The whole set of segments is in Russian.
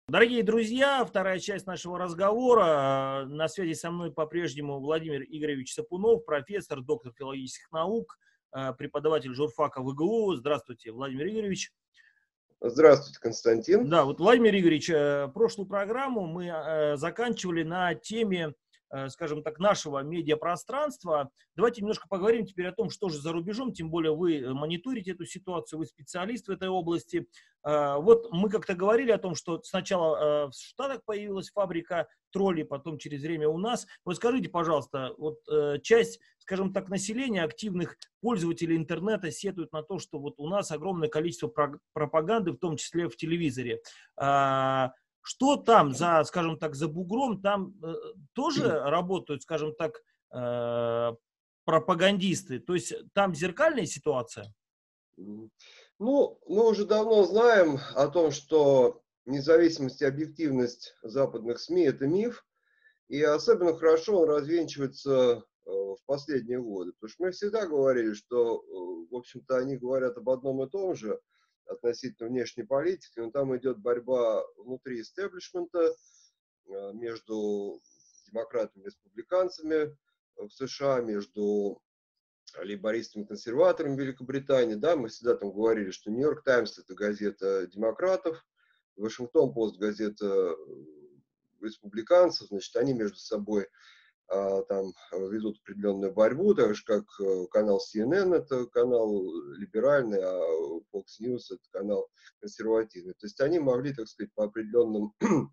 Дорогие друзья, вторая часть нашего разговора. На связи со мной по-прежнему Владимир Игоревич Сапунов, профессор, доктор филологических наук, преподаватель журфака ВГУ. Здравствуйте, Владимир Игоревич. Здравствуйте, Константин. Да, вот, Владимир Игоревич, прошлую программу мы заканчивали на теме, скажем так, нашего медиапространства. Давайте немножко поговорим теперь о том, что же за рубежом, тем более вы мониторите эту ситуацию, вы специалист в этой области. Вот мы как-то говорили о том, что сначала в Штатах появилась фабрика троллей, потом через время у нас. Вот скажите, пожалуйста, вот часть, скажем так, населения, активных пользователей интернета сетуют на то, что вот у нас огромное количество пропаганды, в том числе в телевизоре. Что там за, скажем так, за бугром? Там тоже работают, скажем так, пропагандисты? То есть там зеркальная ситуация? Ну, мы уже давно знаем о том, что независимость и объективность западных СМИ – это миф, и особенно хорошо он развенчивается в последние годы. Потому что мы всегда говорили, что, в общем-то, они говорят об одном и том же относительно внешней политики, но там идет борьба внутри истеблишмента между демократами и республиканцами в США, между лейбористами, консерваторами Великобритании, да, мы всегда там говорили, что Нью-Йорк Таймс это газета демократов, Вашингтон-Пост газета республиканцев, значит, они между собой там ведут определенную борьбу, так же как канал CNN это канал либеральный, а Fox News это канал консервативный. То есть они могли, так сказать, по определенным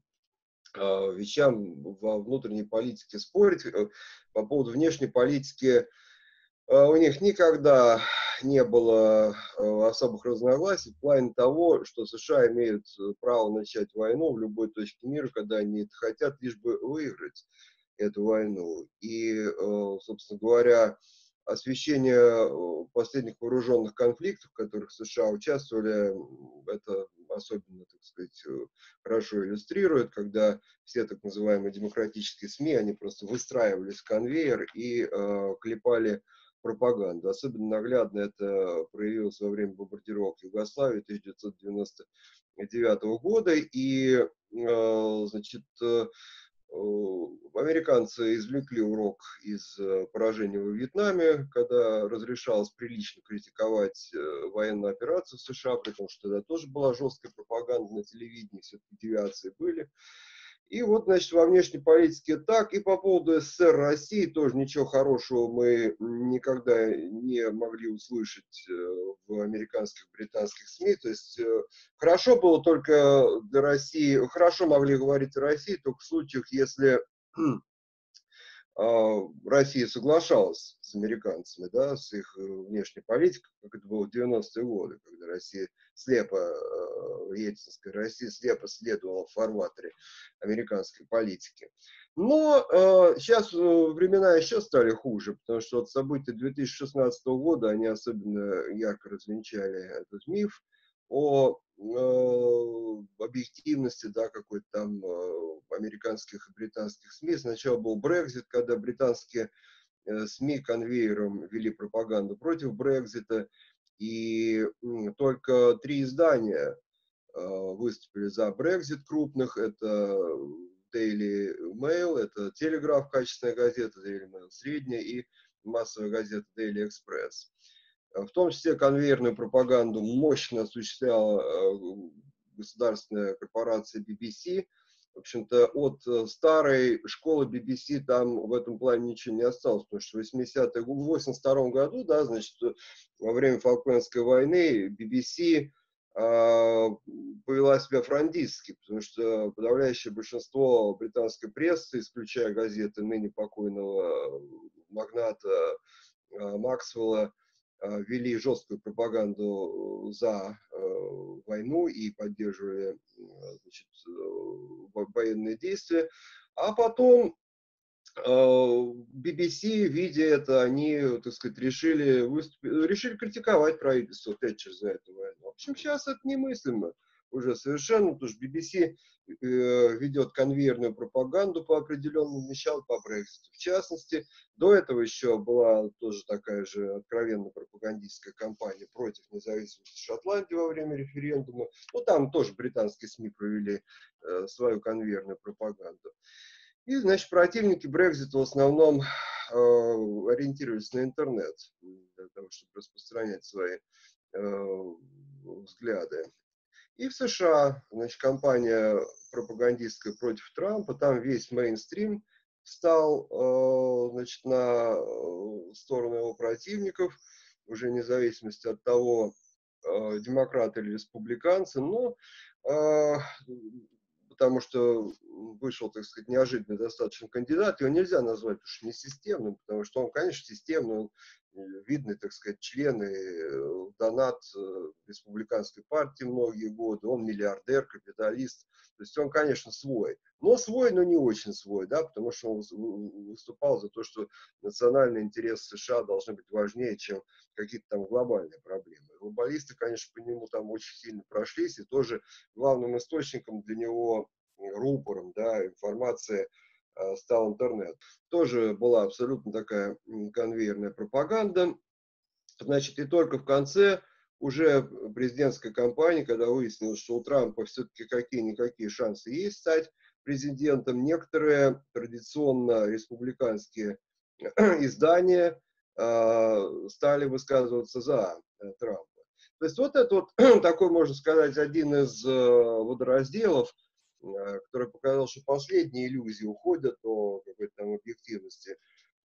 вещам во внутренней политике спорить. По поводу внешней политики у них никогда не было особых разногласий в плане того, что США имеют право начать войну в любой точке мира, когда они это хотят, лишь бы выиграть эту войну. И, собственно говоря, освещение последних вооруженных конфликтов, в которых США участвовали, это особенно, так сказать, хорошо иллюстрирует, когда все так называемые демократические СМИ, они просто выстраивались в конвейер и клепали пропаганду. Особенно наглядно это проявилось во время бомбардировок Югославии 1999 года. И, значит, американцы извлекли урок из поражения во Вьетнаме, когда разрешалось прилично критиковать военную операцию в США, потому что тогда тоже была жесткая пропаганда на телевидении, все-таки девиации были. И вот, значит, во внешней политике так. И по поводу СССР России тоже ничего хорошего мы никогда не могли услышать в американских, британских СМИ. То есть хорошо было только для России, хорошо могли говорить о России только в случаях, если Россия соглашалась с американцами, да, с их внешней политикой, как это было в 90-е годы, когда Россия слепо, ельцинская Россия слепо следовала в фарватере американской политики. Но сейчас времена еще стали хуже, потому что вот события 2016 года, они особенно ярко развенчали этот миф о объективности, да, какой-то там американских и британских СМИ. Сначала был Брексит, когда британские СМИ конвейером вели пропаганду против Брексита, и только 3 издания выступили за Брексит крупных. Это Daily Mail, это Telegraph, качественная газета, Daily Mail средняя, и массовая газета Daily Express. В том числе конвейерную пропаганду мощно осуществляла государственная корпорация BBC. В общем-то, от старой школы BBC там в этом плане ничего не осталось, потому что в 1982 году, да, значит, во время Фолклендской войны BBC повела себя фрондистски, потому что подавляющее большинство британской прессы, исключая газеты ныне покойного магната Максвелла, вели жесткую пропаганду за войну и поддерживали, значит, военные действия. А потом BBC, видя это, они, так сказать, решили критиковать правительство Тэтчер за эту войну. В общем, сейчас это немыслимо. уже совершенно, потому что BBC ведет конвейерную пропаганду по определенным вещам, по Брекситу в частности. До этого еще была тоже такая же откровенно пропагандистская кампания против независимости Шотландии во время референдума. Ну, там тоже британские СМИ провели свою конвейерную пропаганду. И, значит, противники Брексита в основном ориентировались на интернет для того, чтобы распространять свои взгляды. И в США, значит, кампания пропагандистская против Трампа, там весь мейнстрим встал, значит, на сторону его противников, уже вне зависимости от того, демократы или республиканцы, но потому что вышел, так сказать, неожиданный достаточно кандидат, его нельзя назвать уж не системным, потому что он, конечно, системный, он видный, так сказать, член и донат республиканской партии многие годы, он миллиардер, капиталист, то есть он, конечно, свой, но не очень свой, да, потому что он выступал за то, что национальные интересы США должны быть важнее, чем какие-то там глобальные проблемы. Глобалисты, конечно, по нему там очень сильно прошлись, и тоже главным источником для него, рупором, да, информации стал интернет. Тоже была абсолютно такая конвейерная пропаганда. Значит, и только в конце уже президентской кампании, когда выяснилось, что у Трампа все-таки какие-никакие шансы есть стать президентом, некоторые традиционно республиканские издания стали высказываться за Трампа. То есть вот это вот такой, можно сказать, один из водоразделов, который показал, что последние иллюзии уходят о какой-то там объективности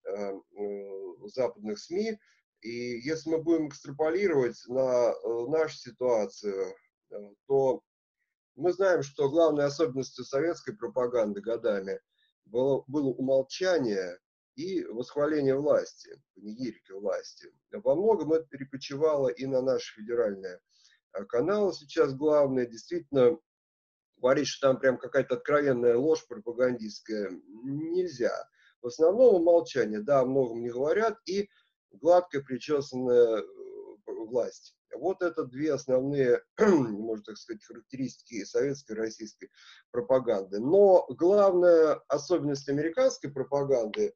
западных СМИ. И если мы будем экстраполировать на нашу ситуацию, то мы знаем, что главной особенностью советской пропаганды годами было умолчание и восхваление власти, панигирики власти. Во многом это перекочевало и на наши федеральные каналы сейчас главные. Действительно, говорить, что там прям какая-то откровенная ложь пропагандистская, нельзя. В основном умолчание, да, о многом не говорят, и гладкая причесанная власть. Вот это две основные, можно так сказать, характеристики советской и российской пропаганды. Но главная особенность американской пропаганды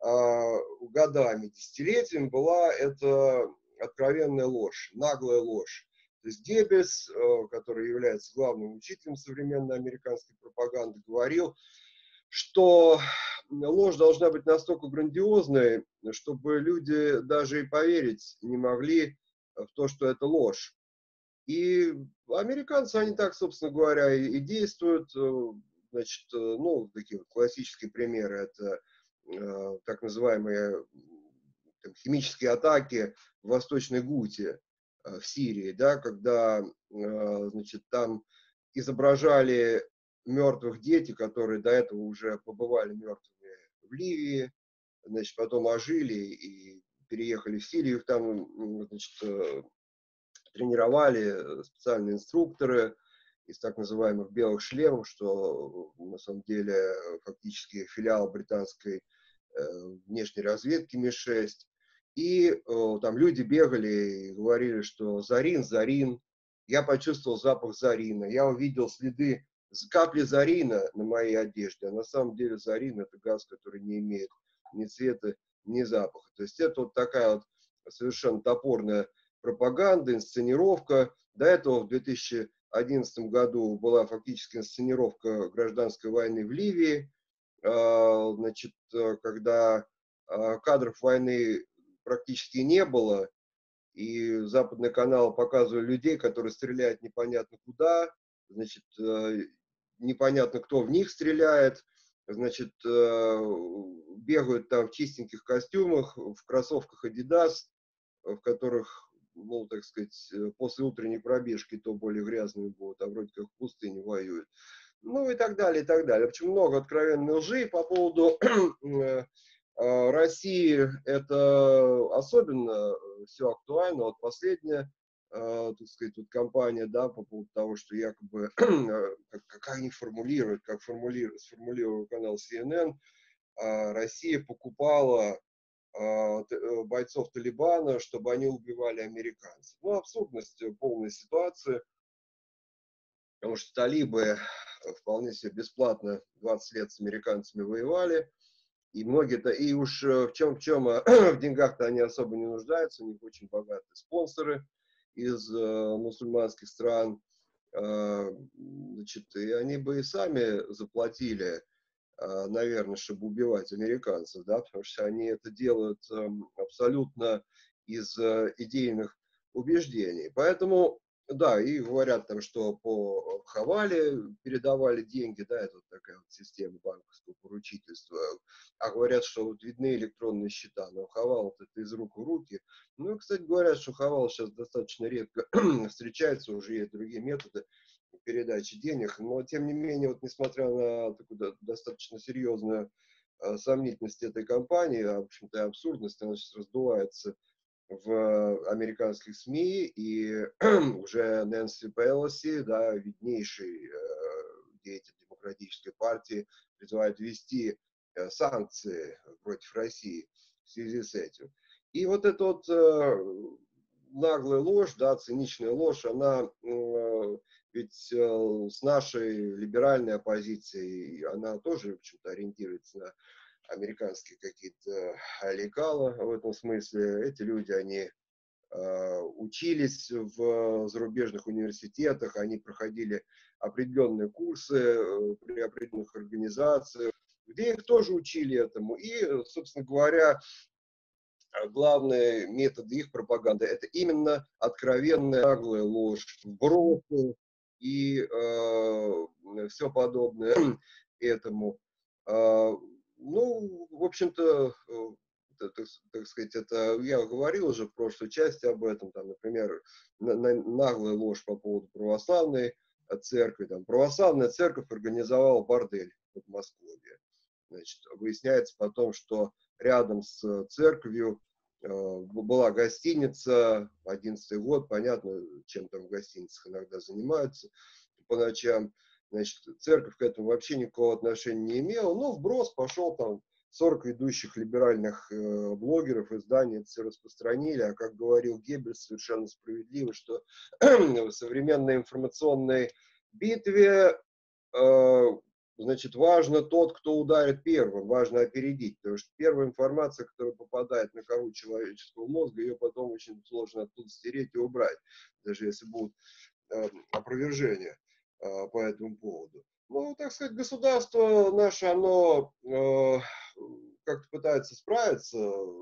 годами, десятилетиями была это откровенная ложь, наглая ложь. То есть Геббельс, который является главным учителем современной американской пропаганды, говорил, что ложь должна быть настолько грандиозной, чтобы люди даже и поверить не могли в то, что это ложь. И американцы, они так, собственно говоря, и действуют. Значит, ну, такие вот классические примеры, это так называемые там, химические атаки в Восточной Гуте в Сирии, да, когда, значит, там изображали мертвых детей, которые до этого уже побывали мертвыми в Ливии, значит, потом ожили и переехали в Сирию, их там, значит, тренировали специальные инструкторы из так называемых белых шлемов, что на самом деле фактически филиал британской внешней разведки МИ-6. И там люди бегали и говорили, что Зарин, Зарин. Я почувствовал запах Зарина. Я увидел следы капли Зарина на моей одежде. А на самом деле Зарин — это газ, который не имеет ни цвета, ни запаха. То есть это вот такая вот совершенно топорная пропаганда, инсценировка. До этого в 2011 году была фактически инсценировка гражданской войны в Ливии. Значит, когда кадров войны практически не было, и западные каналы показывали людей, которые стреляют непонятно куда, значит, непонятно, кто в них стреляет, значит, бегают там в чистеньких костюмах, в кроссовках Adidas, в которых, ну, так сказать, после утренней пробежки то более грязные будут, а вроде как в пустыне воюют. Ну и так далее, и так далее. Очень много откровенной лжи по поводу России. Это особенно все актуально. Вот последняя, так сказать, вот кампания, да, по поводу того, что якобы, как они формулируют, как сформулировал канал CNN, Россия покупала бойцов Талибана, чтобы они убивали американцев. Ну, абсурдность полной ситуации. потому что талибы вполне себе бесплатно 20 лет с американцами воевали, и многие-то, и уж в чем, в деньгах-то они особо не нуждаются, у них очень богатые спонсоры из мусульманских стран, значит, и они бы и сами заплатили, наверное, чтобы убивать американцев, да, потому что они это делают абсолютно из идейных убеждений. Поэтому, да, и говорят там, что по Хавале передавали деньги, да, это вот такая вот система банковского поручительства, а говорят, что вот видны электронные счета, но Хавал это из рук в руки. Ну, и, кстати, говорят, что Хавал сейчас достаточно редко встречается, уже есть другие методы передачи денег, но тем не менее, вот несмотря на такую достаточно серьезную сомнительность этой компании, в общем-то и абсурдность, она сейчас раздувается в американских СМИ, и уже Нэнси Пелоси, да, виднейший деятель демократической партии, призывает ввести санкции против России в связи с этим. И вот эта вот наглая ложь, да, циничная ложь, она ведь с нашей либеральной оппозицией, она тоже, в общем-то, ориентируется на американские какие-то лекала в этом смысле. Эти люди, они учились в зарубежных университетах, они проходили определенные курсы при определенных организациях, где их тоже учили этому. И, собственно говоря, главный метод их пропаганды — это именно откровенная наглая ложь, вбросы и все подобное этому. Ну, в общем-то, так сказать, это я говорил уже в прошлой части об этом, там, например, наглая ложь по поводу православной церкви. Там, православная церковь организовала бордель в Москве. Значит, выясняется потом, что рядом с церковью была гостиница, 11-й год, понятно, чем там в гостиницах иногда занимаются по ночам. Значит, церковь к этому вообще никакого отношения не имела, но вброс пошел там 40 ведущих либеральных блогеров, изданий это все распространили, а как говорил Геббельс совершенно справедливо, что в современной информационной битве значит, важно тот, кто ударит первым, важно опередить, потому что первая информация, которая попадает на кору человеческого мозга, ее потом очень сложно оттуда стереть и убрать, даже если будут опровержения по этому поводу. Ну, так сказать, государство наше, оно как-то пытается справиться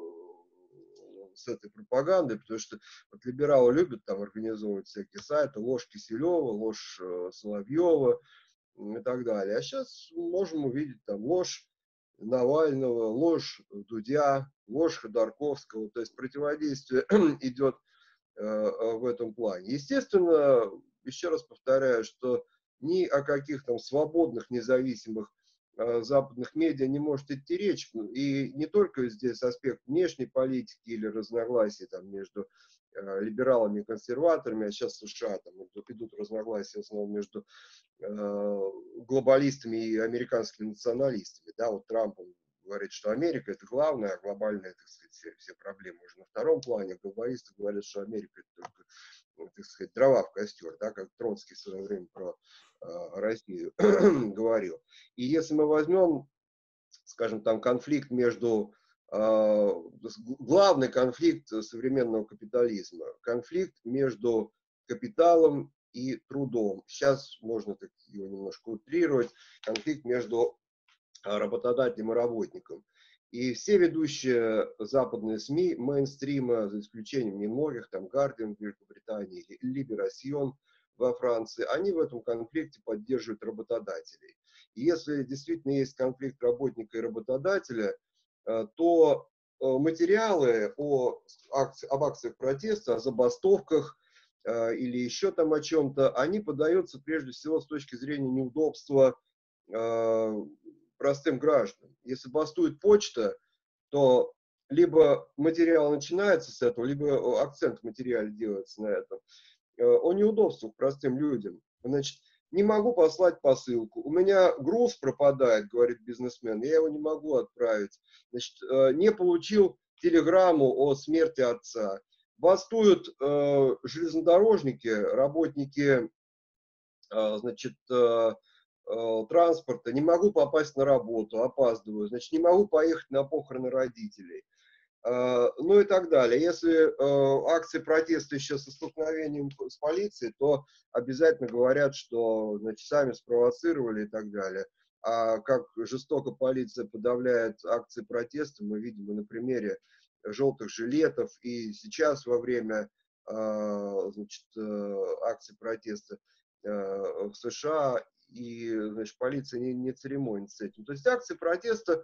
с этой пропагандой, потому что вот либералы любят там организовывать всякие сайты, ложь Киселева, ложь Соловьева, и так далее. А сейчас можем увидеть там ложь Навального, ложь Дудя, ложь Ходорковского. То есть противодействие идет в этом плане. Естественно, еще раз повторяю, что ни о каких там свободных, независимых западных медиа не может идти речь. И не только здесь аспект внешней политики или разногласий там, между либералами и консерваторами, а сейчас в США там идут разногласия в основном между глобалистами и американскими националистами. Да, вот Трамп говорит, что Америка это главное, а глобальные, так сказать, все проблемы уже на втором плане. Глобалисты говорят, что Америка это только, так сказать, дрова в костер, да, как Троцкий в свое время про Россию говорил. И если мы возьмем, скажем, там конфликт между главный конфликт современного капитализма, конфликт между капиталом и трудом. Сейчас можно так его немножко утрировать. Конфликт между работодателем и работником. И все ведущие западные СМИ мейнстрима, за исключением немногих, там Guardian в Великобритании или Libération во Франции, они в этом конфликте поддерживают работодателей. И если действительно есть конфликт работника и работодателя, то материалы об акциях протеста, о забастовках или еще там о чем-то, они подаются прежде всего с точки зрения неудобства простым гражданам. Если бастует почта, то либо материал начинается с этого, либо акцент в материале делается на этом. О неудобствах простым людям. Значит, не могу послать посылку. У меня груз пропадает, говорит бизнесмен, я его не могу отправить. Значит, не получил телеграмму о смерти отца. Бастуют железнодорожники, работники значит, транспорта, не могу попасть на работу, опаздываю, значит, не могу поехать на похороны родителей. Ну и так далее. Если акции протеста еще со столкновением с полицией, то обязательно говорят, что, значит, сами спровоцировали и так далее. А как жестоко полиция подавляет акции протеста, мы видим на примере желтых жилетов. И сейчас во время значит, акций протеста в США, и, значит, полиция не церемонится с этим. То есть акции протеста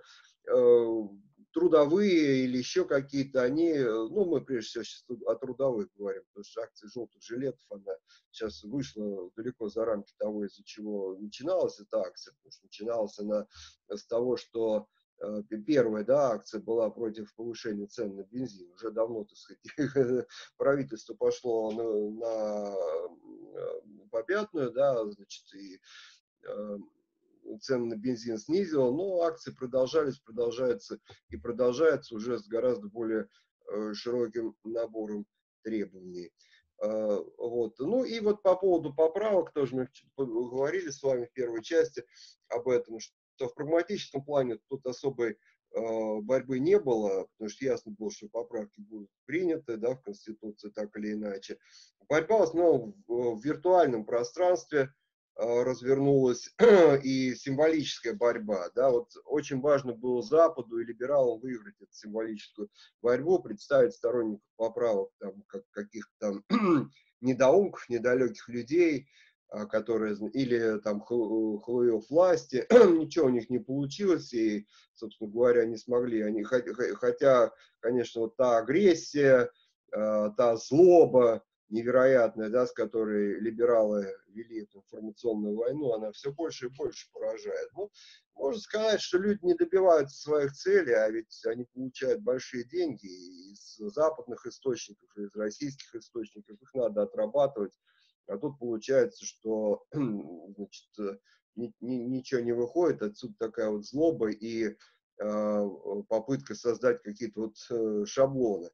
трудовые или еще какие-то, они, ну, мы прежде всего сейчас о трудовых говорим, потому что акция желтых жилетов, она сейчас вышла далеко за рамки того, из-за чего начиналась эта акция, потому что начиналась она с того, что первая, да, акция была против повышения цен на бензин. Уже давно, так сказать, правительство пошло на попятную, да, значит, и цены на бензин снизило, но акции продолжались, продолжаются и продолжаются уже с гораздо более широким набором требований. Вот. Ну и вот по поводу поправок, тоже мы говорили с вами в первой части об этом, что в прагматическом плане тут особой борьбы не было, потому что ясно было, что поправки будут приняты, да, в Конституции так или иначе. Борьба в основном в виртуальном пространстве развернулась и символическая борьба. Да, вот очень важно было Западу и либералам выиграть эту символическую борьбу, представить сторонников поправок, там, как каких-то там недоумков, недалеких людей, которые, или там хлуев власти, ничего у них не получилось, и, собственно говоря, не смогли они, хотя, конечно, вот та агрессия, та злоба невероятная, да, с которой либералы вели эту информационную войну, она все больше и больше поражает. Ну, можно сказать, что люди не добиваются своих целей, а ведь они получают большие деньги из западных источников, из российских источников, их надо отрабатывать. А тут получается, что значит, ничего не выходит, отсюда такая вот злоба и попытка создать какие-то вот шаблоны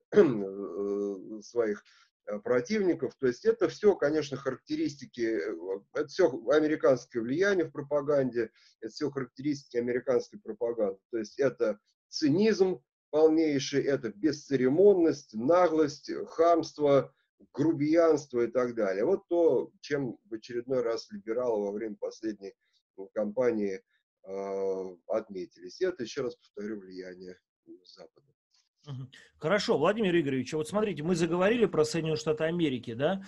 своих противников. То есть это все, конечно, характеристики, это все американское влияние в пропаганде, это все характеристики американской пропаганды. То есть это цинизм полнейший, это бесцеремонность, наглость, хамство, грубиянство и так далее. Вот то, чем в очередной раз либералы во время последней кампании отметились. И это, еще раз повторю, влияние Запада. Хорошо, Владимир Игоревич, вот смотрите, мы заговорили про Соединенные Штаты Америки, да,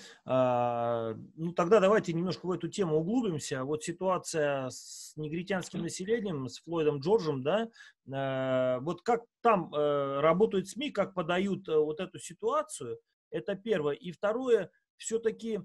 ну тогда давайте немножко в эту тему углубимся. Вот ситуация с негритянским населением, с Флойдом Джорджем, да, вот как там работают СМИ, как подают вот эту ситуацию, это первое. И второе, все-таки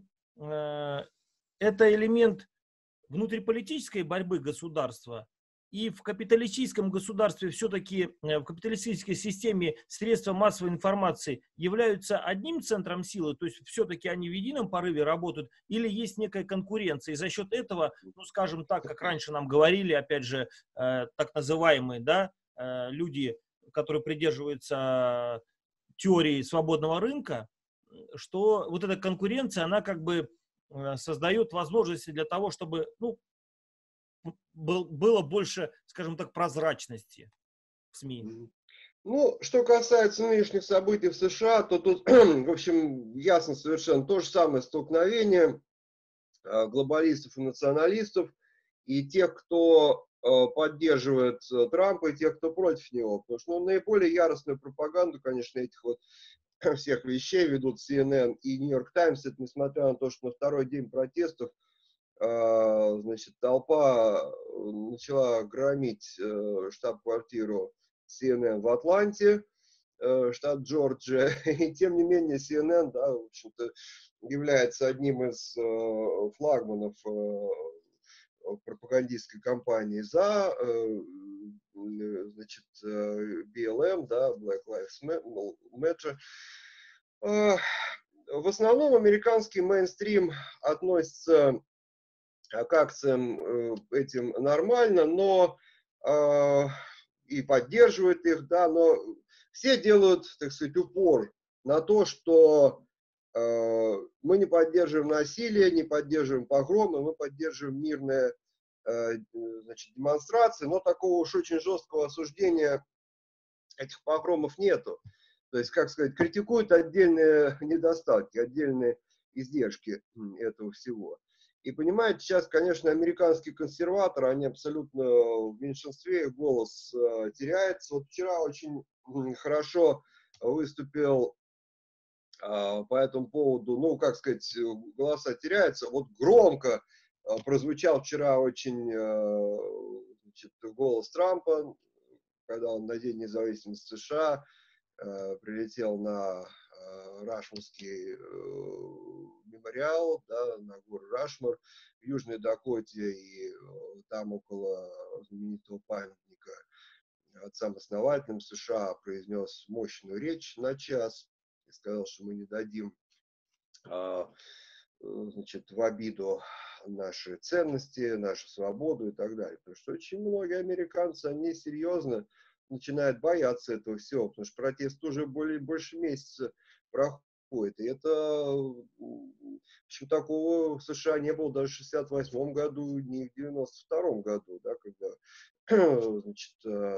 это элемент внутриполитической борьбы государства, и в капиталистическом государстве все-таки, в капиталистической системе средства массовой информации являются одним центром силы, то есть все-таки они в едином порыве работают, или есть некая конкуренция, и за счет этого, ну скажем так, как раньше нам говорили, опять же, так называемые, да, люди, которые придерживаются теории свободного рынка, что вот эта конкуренция, она как бы создает возможности для того, чтобы, ну, было больше, скажем так, прозрачности в СМИ. Ну, что касается нынешних событий в США, то тут, в общем, ясно совершенно то же самое столкновение глобалистов и националистов, и тех, кто поддерживает Трампа, и тех, кто против него. Потому что ну, наиболее яростную пропаганду, конечно, этих вот всех вещей ведут CNN и New York Times. Это несмотря на то, что на второй день протестов значит, толпа начала громить штаб-квартиру CNN в Атланте, штат Джорджия. И тем не менее CNN, да, в общем-то, является одним из флагманов пропагандистской кампании за значит, BLM, да, Black Lives Matter. В основном американский мейнстрим относится к акциям этим нормально, но и поддерживает их, да, но все делают, так сказать, упор на то, что мы не поддерживаем насилие, не поддерживаем погромы, мы поддерживаем мирные значит, демонстрации, но такого уж очень жесткого осуждения этих погромов нету. То есть, как сказать, критикуют отдельные недостатки, отдельные издержки этого всего. И понимаете, сейчас, конечно, американские консерваторы, они абсолютно в меньшинстве, их голос теряется. Вот вчера очень хорошо выступил по этому поводу, ну, как сказать, голоса теряются. Вот громко прозвучал вчера очень значит, голос Трампа, когда он на День независимости США прилетел на Рашморский мемориал, да, на гору Рашмор в Южной Дакоте, и там около знаменитого памятника отцам-основателям США произнес мощную речь на час и сказал, что мы не дадим значит, в обиду наши ценности, нашу свободу и так далее. Потому что очень многие американцы, они серьезно начинают бояться этого всего, потому что протест уже больше месяца проходит. И это, в общем, такого в США не было даже в 1968 году, не в 1992 году, да, когда значит,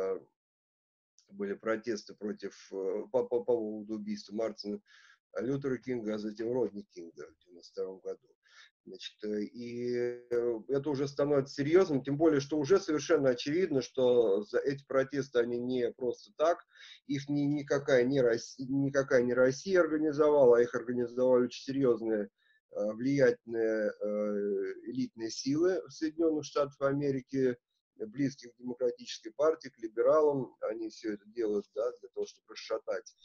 были протесты против, по поводу убийства Мартина Лютера Кинга, а затем Родни Кинга в 1992 году. Значит, и это уже становится серьезным, тем более, что уже совершенно очевидно, что эти протесты, они не просто так, их никакая не Россия организовала, а их организовали очень серьезные, влиятельные элитные силы Соединенных Штатов Америки, близких к демократической партии, к либералам. Они все это делают, да, для того, чтобы расшатать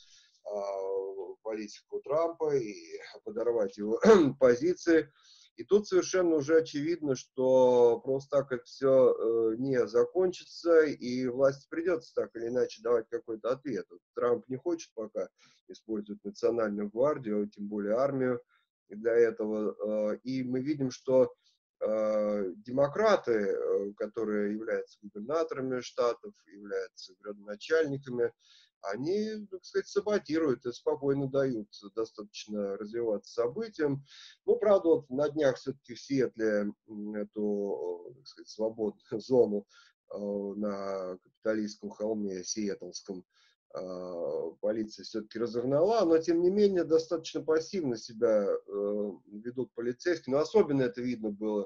политику Трампа и подорвать его позиции. И тут совершенно уже очевидно, что просто так это все не закончится, и власти придется так или иначе давать какой-то ответ. Трамп не хочет пока использовать национальную гвардию, тем более армию для этого. И мы видим, что демократы, которые являются губернаторами штатов, являются градоначальниками, они, так сказать, саботируют и спокойно дают достаточно развиваться событиям. Ну, правда, вот на днях все-таки в Сиэтле эту, так сказать, свободную зону на капиталистском холме Сиэтлском полиция все-таки разогнала, но тем не менее достаточно пассивно себя ведут полицейские. Но особенно это видно было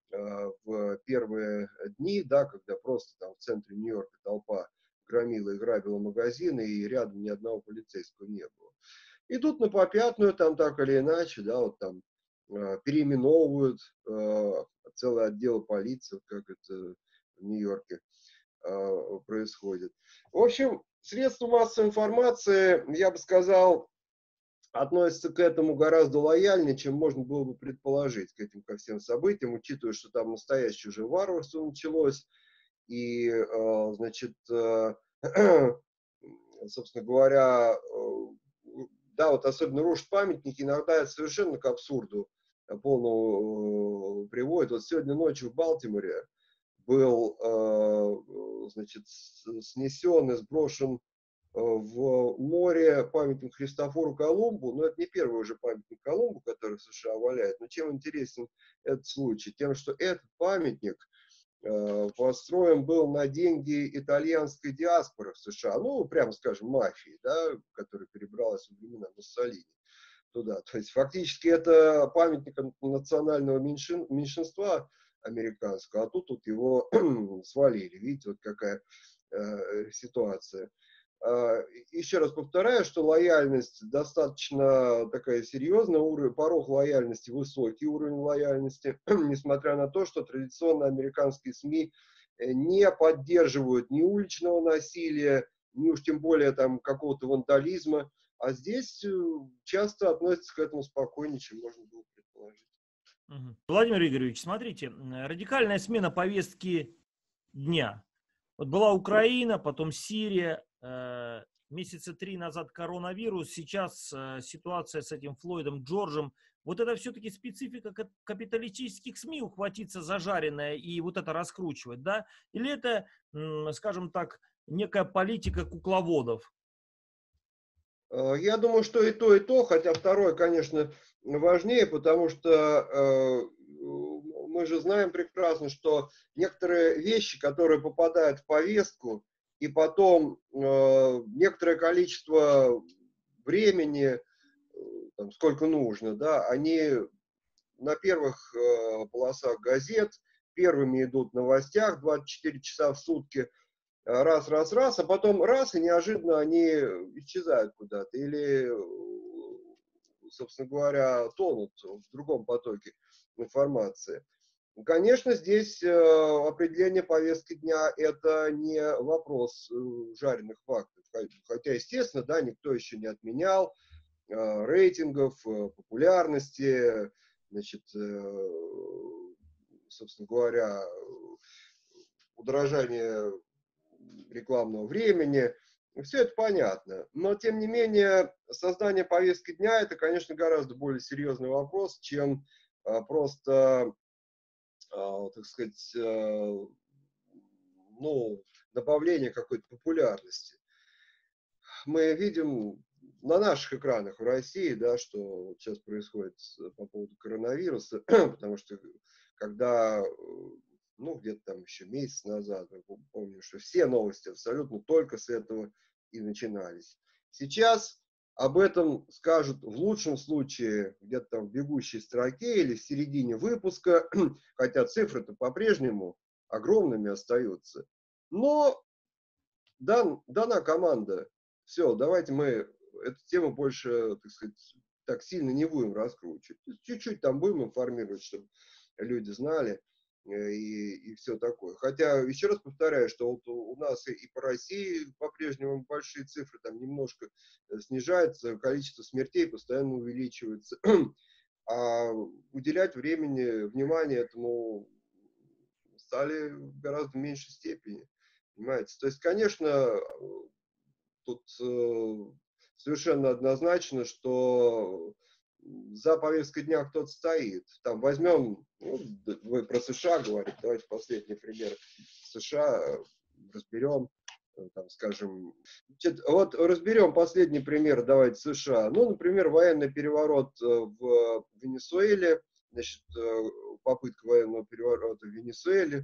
в первые дни, да, когда просто там в центре Нью-Йорка толпа громила и грабила магазины, и рядом ни одного полицейского не было. Идут на попятную, там так или иначе, да, вот там переименовывают целый отдел полиции, как это в Нью-Йорке происходит. В общем, средства массовой информации, я бы сказал, относятся к этому гораздо лояльнее, чем можно было бы предположить, к этим ко всем событиям, учитывая, что там настоящее уже варварство началось, и, значит, собственно говоря, да, вот особенно рушат памятники, иногда это совершенно к абсурду полному приводит. Вот сегодня ночью в Балтиморе был, значит, снесен и сброшен в море памятник Христофору Колумбу, но это не первый уже памятник Колумбу, который в США валяет. Но чем интересен этот случай? Тем, что этот памятник построен был на деньги итальянской диаспоры в США, ну, прямо скажем, мафии, да, которая перебралась во времена Муссолини туда. То есть фактически это памятник национального меньшинства американского, а тут его свалили. Видите, вот какая ситуация. Еще раз повторяю, что лояльность достаточно такая серьезная, порог лояльности высокий, уровень лояльности, несмотря на то, что традиционно американские СМИ не поддерживают ни уличного насилия, ни уж тем более там какого-то вандализма, а здесь часто относятся к этому спокойнее, чем можно было предположить. Владимир Игоревич, смотрите, радикальная смена повестки дня. Вот была Украина, потом Сирия, месяца 3 назад коронавирус, сейчас ситуация с этим Флойдом Джорджем. Вот это все-таки специфика капиталистических СМИ, ухватиться за жареное и вот это раскручивать, да? Или это, скажем так, некая политика кукловодов? Я думаю, что и то, хотя второе, конечно, важнее, потому что мы же знаем прекрасно, что некоторые вещи, которые попадают в повестку, и потом некоторое количество времени, там, сколько нужно, да, они на первых полосах газет, первыми идут в новостях 24 часа в сутки, раз, а потом раз, и неожиданно они исчезают куда-то или, собственно говоря, тонут в другом потоке информации. Конечно, здесь определение повестки дня – это не вопрос жареных фактов, хотя, естественно, да, никто еще не отменял рейтингов, популярности, значит, собственно говоря, удорожание рекламного времени. Все это понятно. Но, тем не менее, создание повестки дня – это, конечно, гораздо более серьезный вопрос, чем просто, так сказать, ну, добавление какой-то популярности. Мы видим на наших экранах в России, да, что вот сейчас происходит по поводу коронавируса, потому что когда, ну, где-то там еще месяц назад, я помню, что все новости абсолютно только с этого и начинались. Сейчас об этом скажут в лучшем случае где-то там в бегущей строке или в середине выпуска, хотя цифры-то по-прежнему огромными остаются. Но дана команда. Все, давайте мы эту тему больше, так сказать, так сильно не будем раскручивать. Чуть-чуть там будем информировать, чтобы люди знали и все такое. Хотя, еще раз повторяю, что вот у нас и по России по-прежнему большие цифры, там немножко снижается, количество смертей постоянно увеличивается. А уделять внимание этому стали в гораздо меньшей степени. Понимаете? То есть, конечно, тут совершенно однозначно, что за повесткой дня кто-то стоит. Там возьмем, ну, вы про США говорите, давайте последний пример США разберем, там, скажем, вот разберем последний пример, давайте США. Ну, например, военный переворот в Венесуэле, значит, попытка военного переворота в Венесуэле.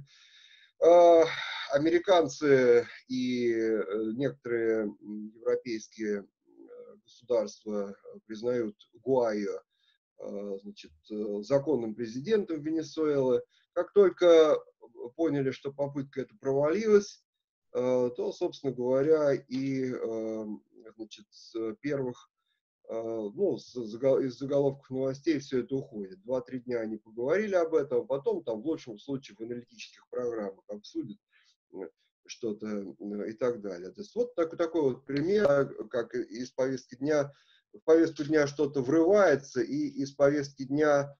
Американцы и некоторые европейские государства признают Гуайо, значит, законным президентом Венесуэлы. Как только поняли, что попытка эта провалилась, то, собственно говоря, и, значит, с первых, ну, из заголовков новостей все это уходит. 2-3 дня они поговорили об этом, а потом там в лучшем случае в аналитических программах обсудят что-то и так далее. То есть вот такой вот пример, как из повестки дня, в повестку дня что-то врывается, и из повестки дня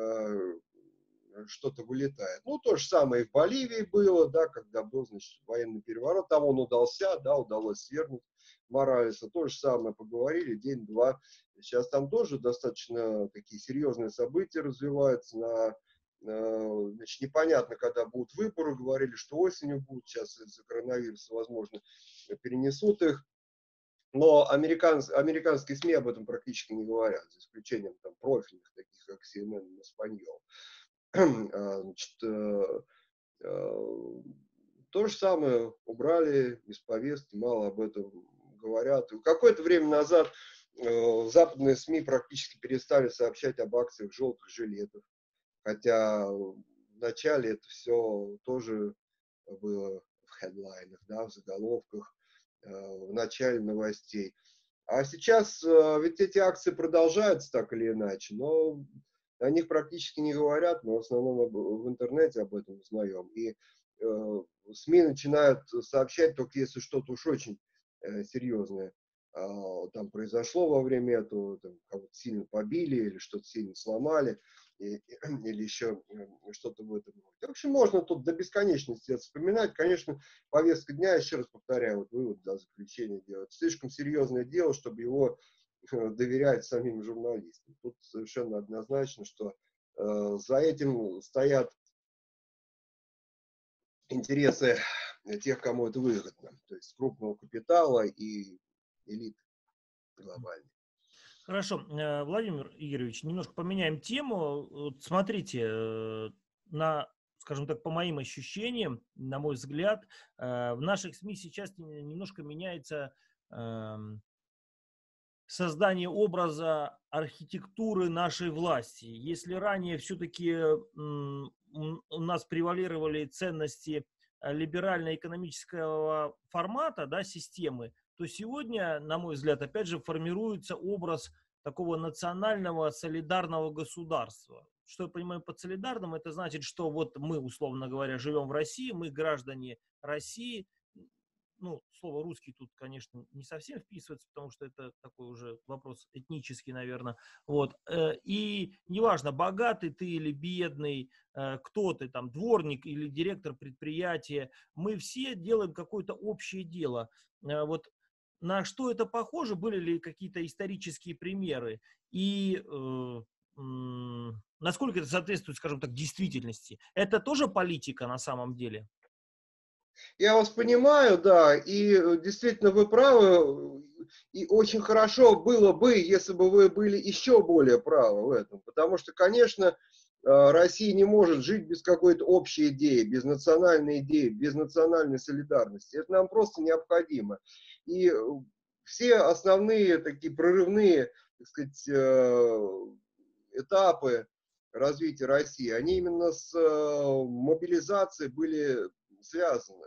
что-то вылетает. Ну, то же самое и в Боливии было, да, когда был, значит, военный переворот, там он удался, да, удалось свергнуть Моралеса. То же самое поговорили день-два. Сейчас там тоже достаточно такие серьезные события развиваются значит, непонятно, когда будут выборы, говорили, что осенью будут, сейчас из-за коронавируса, возможно, перенесут их. Но американские СМИ об этом практически не говорят, за исключением там профильных, таких как CNN и Espanol. Значит, то же самое убрали из повестки, мало об этом говорят. Какое-то время назад западные СМИ практически перестали сообщать об акциях желтых жилетов. Хотя в начале это все тоже было в хедлайнах, да, в заголовках, в начале новостей. А сейчас ведь эти акции продолжаются так или иначе, но о них практически не говорят, мы в основном в интернете об этом узнаем. И СМИ начинают сообщать только если что-то уж очень серьезное там произошло во время этого, там, кого-то сильно побили или что-то сильно сломали, или еще что-то в этом роде. В общем, можно тут до бесконечности это вспоминать. Конечно, повестка дня, еще раз повторяю, вот вывод для заключения делать. Слишком серьезное дело, чтобы его доверять самим журналистам. Тут совершенно однозначно, что за этим стоят интересы тех, кому это выгодно, то есть крупного капитала и элиты. глобальный. Хорошо. Владимир Игоревич, немножко поменяем тему. Вот смотрите, скажем так, по моим ощущениям, на мой взгляд, в наших СМИ сейчас немножко меняется создание образа архитектуры нашей власти. Если ранее все-таки у нас превалировали ценности либерально-экономического формата, да, системы, то сегодня, на мой взгляд, опять же формируется образ такого национального солидарного государства. Что я понимаю под солидарным, это значит, что вот мы, условно говоря, живем в России, мы граждане России. Ну, слово русский тут, конечно, не совсем вписывается, потому что это такой уже вопрос этнический, наверное. Вот. И неважно, богатый ты или бедный, кто ты там, дворник или директор предприятия, мы все делаем какое-то общее дело. Вот на что это похоже, были ли какие-то исторические примеры и насколько это соответствует, скажем так, действительности? Это тоже политика на самом деле? Я вас понимаю, да, и действительно вы правы, и очень хорошо было бы, если бы вы были еще более правы в этом, потому что, конечно, Россия не может жить без какой-то общей идеи, идеи, без национальной солидарности. Это нам просто необходимо. И все основные такие прорывные, так сказать, этапы развития России, они именно с мобилизацией были связаны.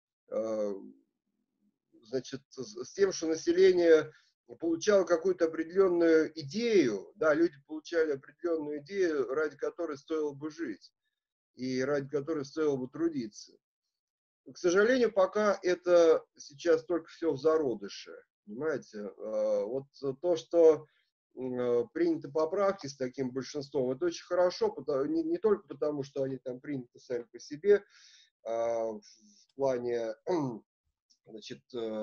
Значит, с тем, что население получало какую-то определенную идею, да, люди получали определенную идею, ради которой стоило бы жить и ради которой стоило бы трудиться. К сожалению, пока это сейчас только все в зародыше, понимаете. Вот то, что приняты поправки с таким большинством, это очень хорошо, не только потому, что они там приняты сами по себе, в плане, значит,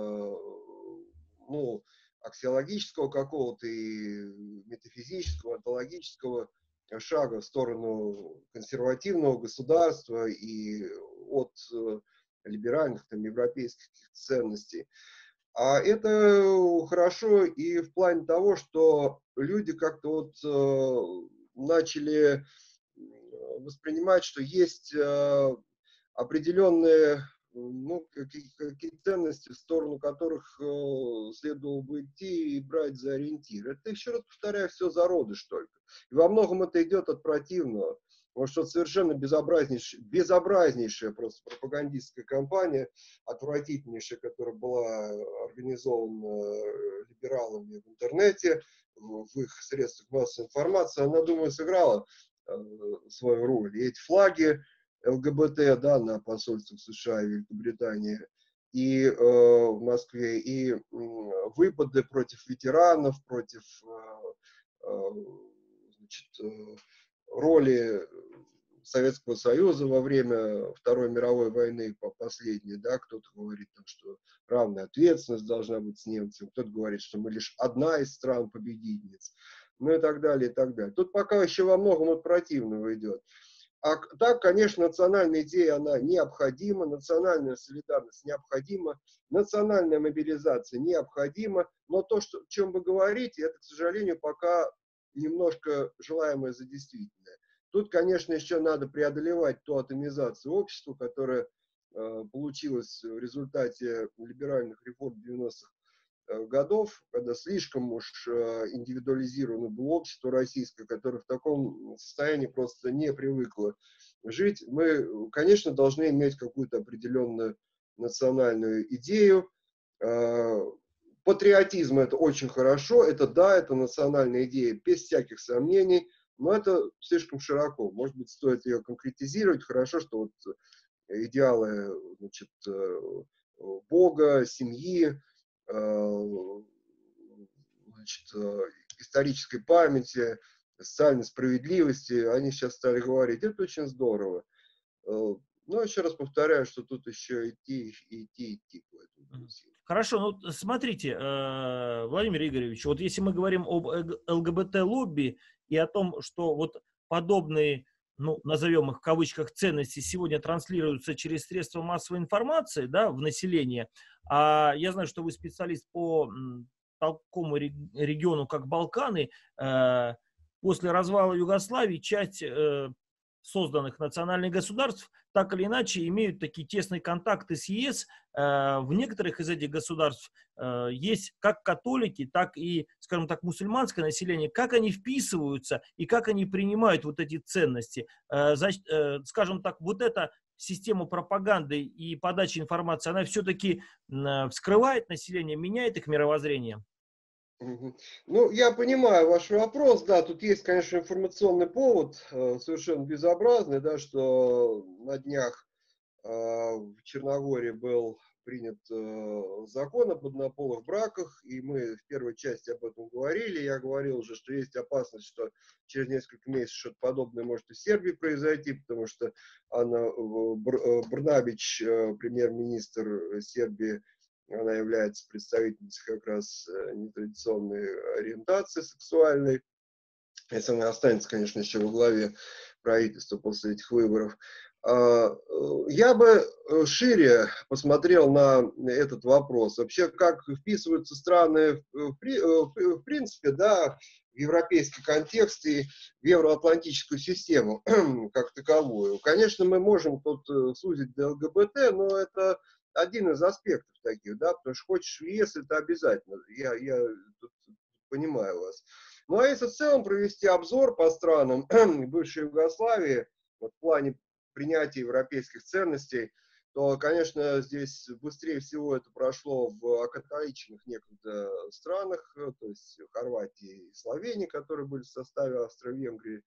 ну, аксиологического какого-то и метафизического, онтологического шага в сторону консервативного государства и от либеральных там, европейских ценностей. А это хорошо и в плане того, что люди как-то вот начали воспринимать, что есть определенные, ну, какие ценности, в сторону которых следовало бы идти и брать за ориентир. Это, еще раз повторяю, все зародыш только. И во многом это идет от противного. Потому что совершенно безобразнейшая просто пропагандистская кампания, отвратительнейшая, которая была организована либералами в интернете, в их средствах массовой информации, она, думаю, сыграла свою роль. И эти флаги ЛГБТ, да, на посольствах США и Великобритании, и в Москве, и выпады против ветеранов, против значит, роли Советского Союза во время Второй мировой войны последней, да, кто-то говорит, что равная ответственность должна быть с немцами, кто-то говорит, что мы лишь одна из стран-победительниц, ну и так далее, и так далее. Тут пока еще во многом от противного идет. А так, конечно, национальная идея, она необходима, национальная солидарность необходима, национальная мобилизация необходима, но то, о чем вы говорите, это, к сожалению, пока немножко желаемое за действительное. Тут, конечно, еще надо преодолевать ту атомизацию общества, которая получилась в результате либеральных реформ 90-х годов, когда слишком уж индивидуализировано было общество российское, которое в таком состоянии просто не привыкло жить. Мы, конечно, должны иметь какую-то определенную национальную идею. Патриотизм — это очень хорошо, это да, это национальная идея, без всяких сомнений, но это слишком широко. Может быть, стоит ее конкретизировать. Хорошо, что вот идеалы, значит, Бога, семьи, значит, исторической памяти, социальной справедливости, они сейчас стали говорить, это очень здорово. Но еще раз повторяю, что тут еще идти по этому пути. Хорошо, ну смотрите, Владимир Игоревич, вот если мы говорим об ЛГБТ-лобби и о том, что вот подобные, ну, назовем их в кавычках, ценности сегодня транслируются через средства массовой информации, да, в население, а я знаю, что вы специалист по такому региону, как Балканы, после развала Югославии часть созданных национальных государств так или иначе имеют такие тесные контакты с ЕС. В некоторых из этих государств есть как католики, так и, скажем так, мусульманское население. Как они вписываются и как они принимают вот эти ценности. Скажем так, вот эта система пропаганды и подачи информации, она все-таки вскрывает население, меняет их мировоззрение. Ну, я понимаю ваш вопрос, да, тут есть, конечно, информационный повод, совершенно безобразный, да, что на днях в Черногории был принят закон об однополых браках, и мы в первой части об этом говорили. Я говорил уже, что есть опасность, что через несколько месяцев что-то подобное может и в Сербии произойти, потому что Ана Брнабич, премьер-министр Сербии, она является представительницей как раз нетрадиционной ориентации сексуальной, если она останется, конечно, еще во главе правительства после этих выборов. Я бы шире посмотрел на этот вопрос. Вообще, как вписываются страны в принципе, да, в европейский контекст и в евроатлантическую систему как таковую. Конечно, мы можем тут сузить до ЛГБТ, но это один из аспектов таких, да, потому что хочешь в ЕС, это обязательно. Я тут понимаю вас. Ну, а если в целом провести обзор по странам бывшей Югославии, вот в плане принятия европейских ценностей, то, конечно, здесь быстрее всего это прошло в окатоличенных некогда странах, то есть Хорватии и Словении, которые были в составе Австро-Венгрии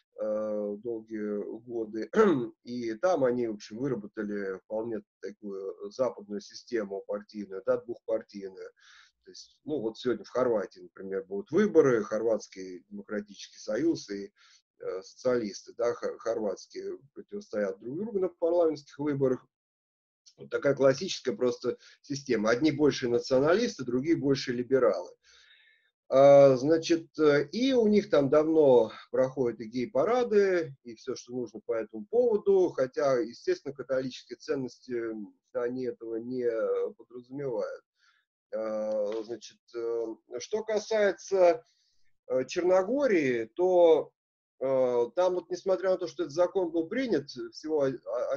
долгие годы. И там они, в общем, выработали вполне такую западную систему партийную, да, двухпартийную. То есть, ну, вот сегодня в Хорватии, например, будут выборы, Хорватский демократический союз и социалисты, да, хорватские противостоят друг другу на парламентских выборах. Вот такая классическая просто система. Одни больше националисты, другие больше либералы. Значит, и у них там давно проходят и гей-парады, и все, что нужно по этому поводу, хотя, естественно, католические ценности, они этого не подразумевают. Значит, что касается Черногории, то там вот, несмотря на то, что этот закон был принят, всего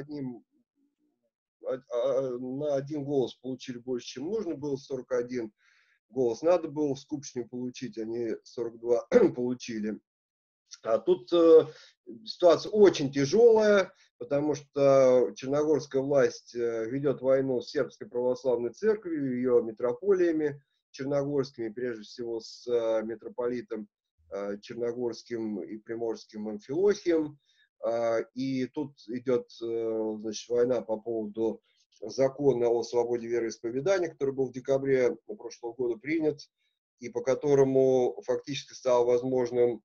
на один голос получили больше, чем нужно было, 41 голос надо было в Скупщине получить, они 42 получили. А тут ситуация очень тяжелая, потому что черногорская власть ведет войну с сербской православной церковью, ее митрополиями черногорскими, прежде всего с митрополитом черногорским и приморским Амфилохием. И тут идет, значит, война по поводу закона о свободе вероисповедания, который был в декабре прошлого года принят, и по которому фактически стало возможным,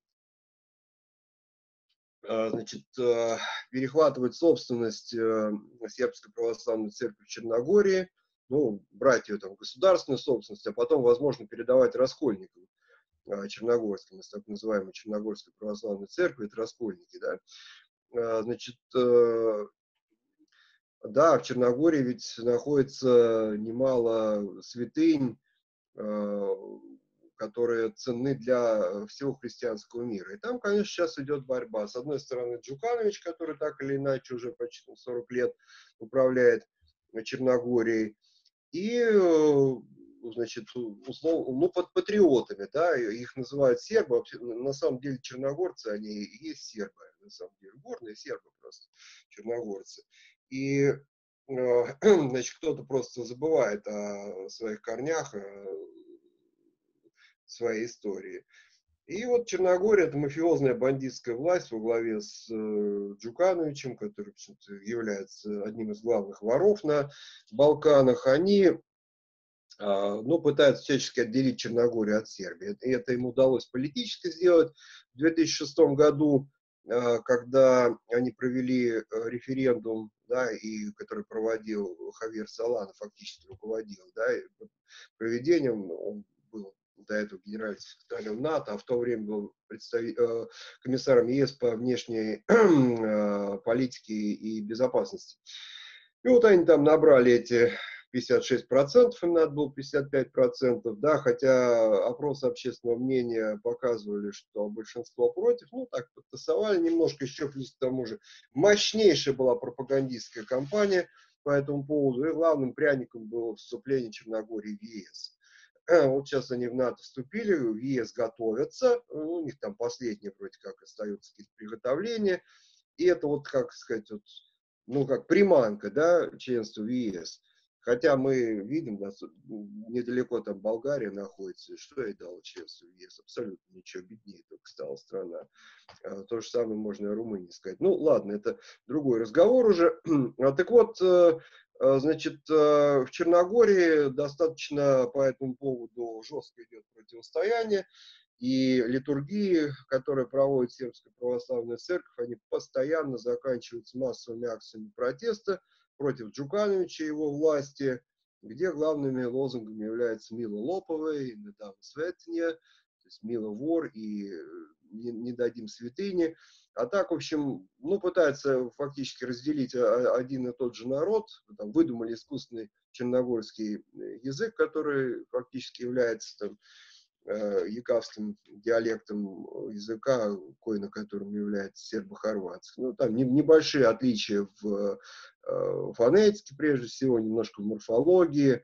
значит, перехватывать собственность сербской православной церкви в Черногории, ну, брать ее там в государственную собственность, а потом, возможно, передавать раскольникам черногорским, из так называемой Черногорской православной церкви, это раскольники, да. Значит, да, в Черногории ведь находится немало святынь, которые ценны для всего христианского мира. И там, конечно, сейчас идет борьба. С одной стороны, Джуканович, который так или иначе уже почти 40 лет управляет Черногорией, и, значит, условно, ну, под патриотами, да, их называют сербы, вообще, на самом деле черногорцы, они и есть сербы, на самом деле, горные сербы просто, черногорцы. И, значит, кто-то просто забывает о своих корнях, своей истории. И вот Черногория — это мафиозная бандитская власть во главе с Джукановичем, который является одним из главных воров на Балканах. Они, ну, пытаются всячески отделить Черногорию от Сербии. И это им удалось политически сделать. В 2006 году, когда они провели референдум, да, и который проводил Хавьер Солана, фактически руководил, да, проведением, он был до этого генеральным секретарем НАТО, а в то время был комиссаром ЕС по внешней политике и безопасности. И вот они там набрали эти 56%, им надо было 55%, да, хотя опросы общественного мнения показывали, что большинство против, ну, так, подтасовали немножко, еще плюс к тому же мощнейшая была пропагандистская кампания по этому поводу, и главным пряником было вступление Черногории в ЕС. Вот сейчас они в НАТО вступили, в ЕС готовятся, у них там последние вроде как остаются какие-то приготовления, и это вот, как сказать, вот, ну, как приманка, да, членства в ЕС. Хотя мы видим, да, недалеко там Болгария находится, что ей дало членство в ЕС, абсолютно ничего, беднее только стала страна. То же самое можно о Румынии сказать. Ну, ладно, это другой разговор уже. Так вот, значит, в Черногории достаточно по этому поводу жестко идет противостояние. И литургии, которые проводит Сербская православная церковь, они постоянно заканчиваются массовыми акциями протеста против Джукановича и его власти, где главными лозунгами являются «Мило лоповые», «Не дам святыня», то есть «Мило вор» и не дадим святыни. А так, в общем, ну, пытаются фактически разделить один и тот же народ, там, выдумали искусственный черногорский язык, который фактически является там якавским диалектом языка, на котором является сербо-хорватский. Ну, там небольшие отличия в фонетике, прежде всего, немножко в морфологии,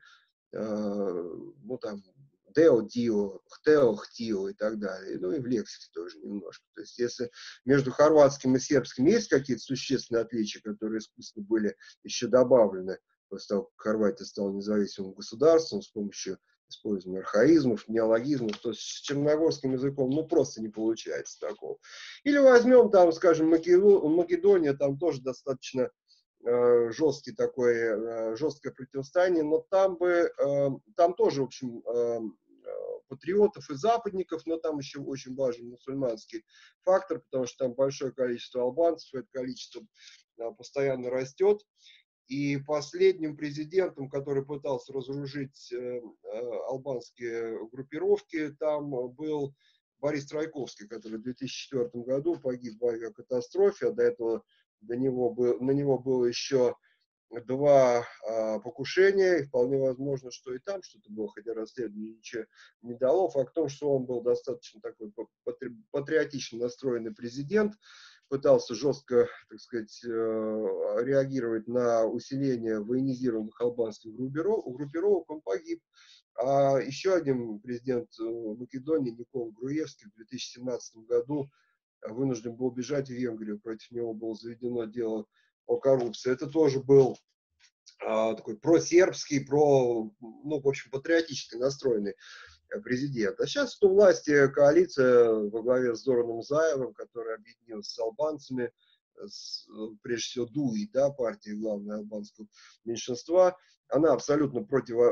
ну, там, део, дио, хтео, хтио и так далее. Ну, и в лексике тоже немножко. То есть, если между хорватским и сербским есть какие-то существенные отличия, которые искусственно были еще добавлены после того, как Хорватия стала независимым государством с помощью использования архаизмов, неологизмов, то с черногорским языком, ну, просто не получается такого. Или возьмем там, скажем, Македония, там тоже достаточно жесткий такой, жесткое противостояние, но там тоже, в общем, патриотов и западников, но там еще очень важен мусульманский фактор, потому что там большое количество албанцев, это количество постоянно растет. И последним президентом, который пытался разоружить албанские группировки, там был Борис Трайковский, который в 2004 году погиб в авиакатастрофе, а до этого на него было еще два покушения, и вполне возможно, что и там что-то было, хотя расследование ничего не дало. Факт в том, что он был достаточно такой патриотично настроенный президент, пытался жестко, так сказать, реагировать на усиление военизированных албанских группировок, он погиб. А еще один президент Македонии, Никола Груевский, в 2017 году вынужден был бежать в Венгрию, против него было заведено дело о коррупции. Это тоже был такой просербский, ну, в общем, патриотически настроенный президент. А сейчас у власти коалиция во главе с Зораном Заевым, который объединился с албанцами, прежде всего ДУИ, да, партия главная албанского меньшинства, она абсолютно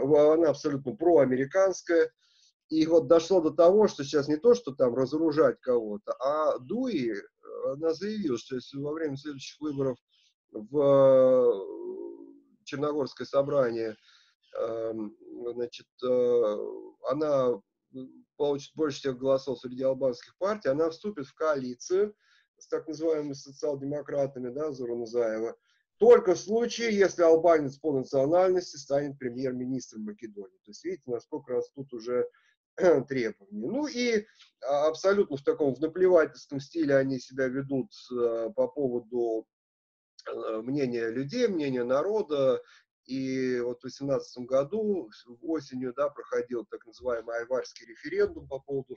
проамериканская. И вот дошло до того, что сейчас не то, что там разоружать кого-то, а ДУИ, она заявила, что если во время следующих выборов в Черногорское собрание, значит, она получит больше всех голосов среди албанских партий, она вступит в коалицию с так называемыми социал-демократами, да, Зорана Заева, только в случае, если албанец по национальности станет премьер-министром Македонии. То есть, видите, насколько растут уже требования. Ну и абсолютно в таком в наплевательском стиле они себя ведут по поводу мнения людей, мнения народа. И вот в 2018 году осенью, да, проходил так называемый Айварский референдум по поводу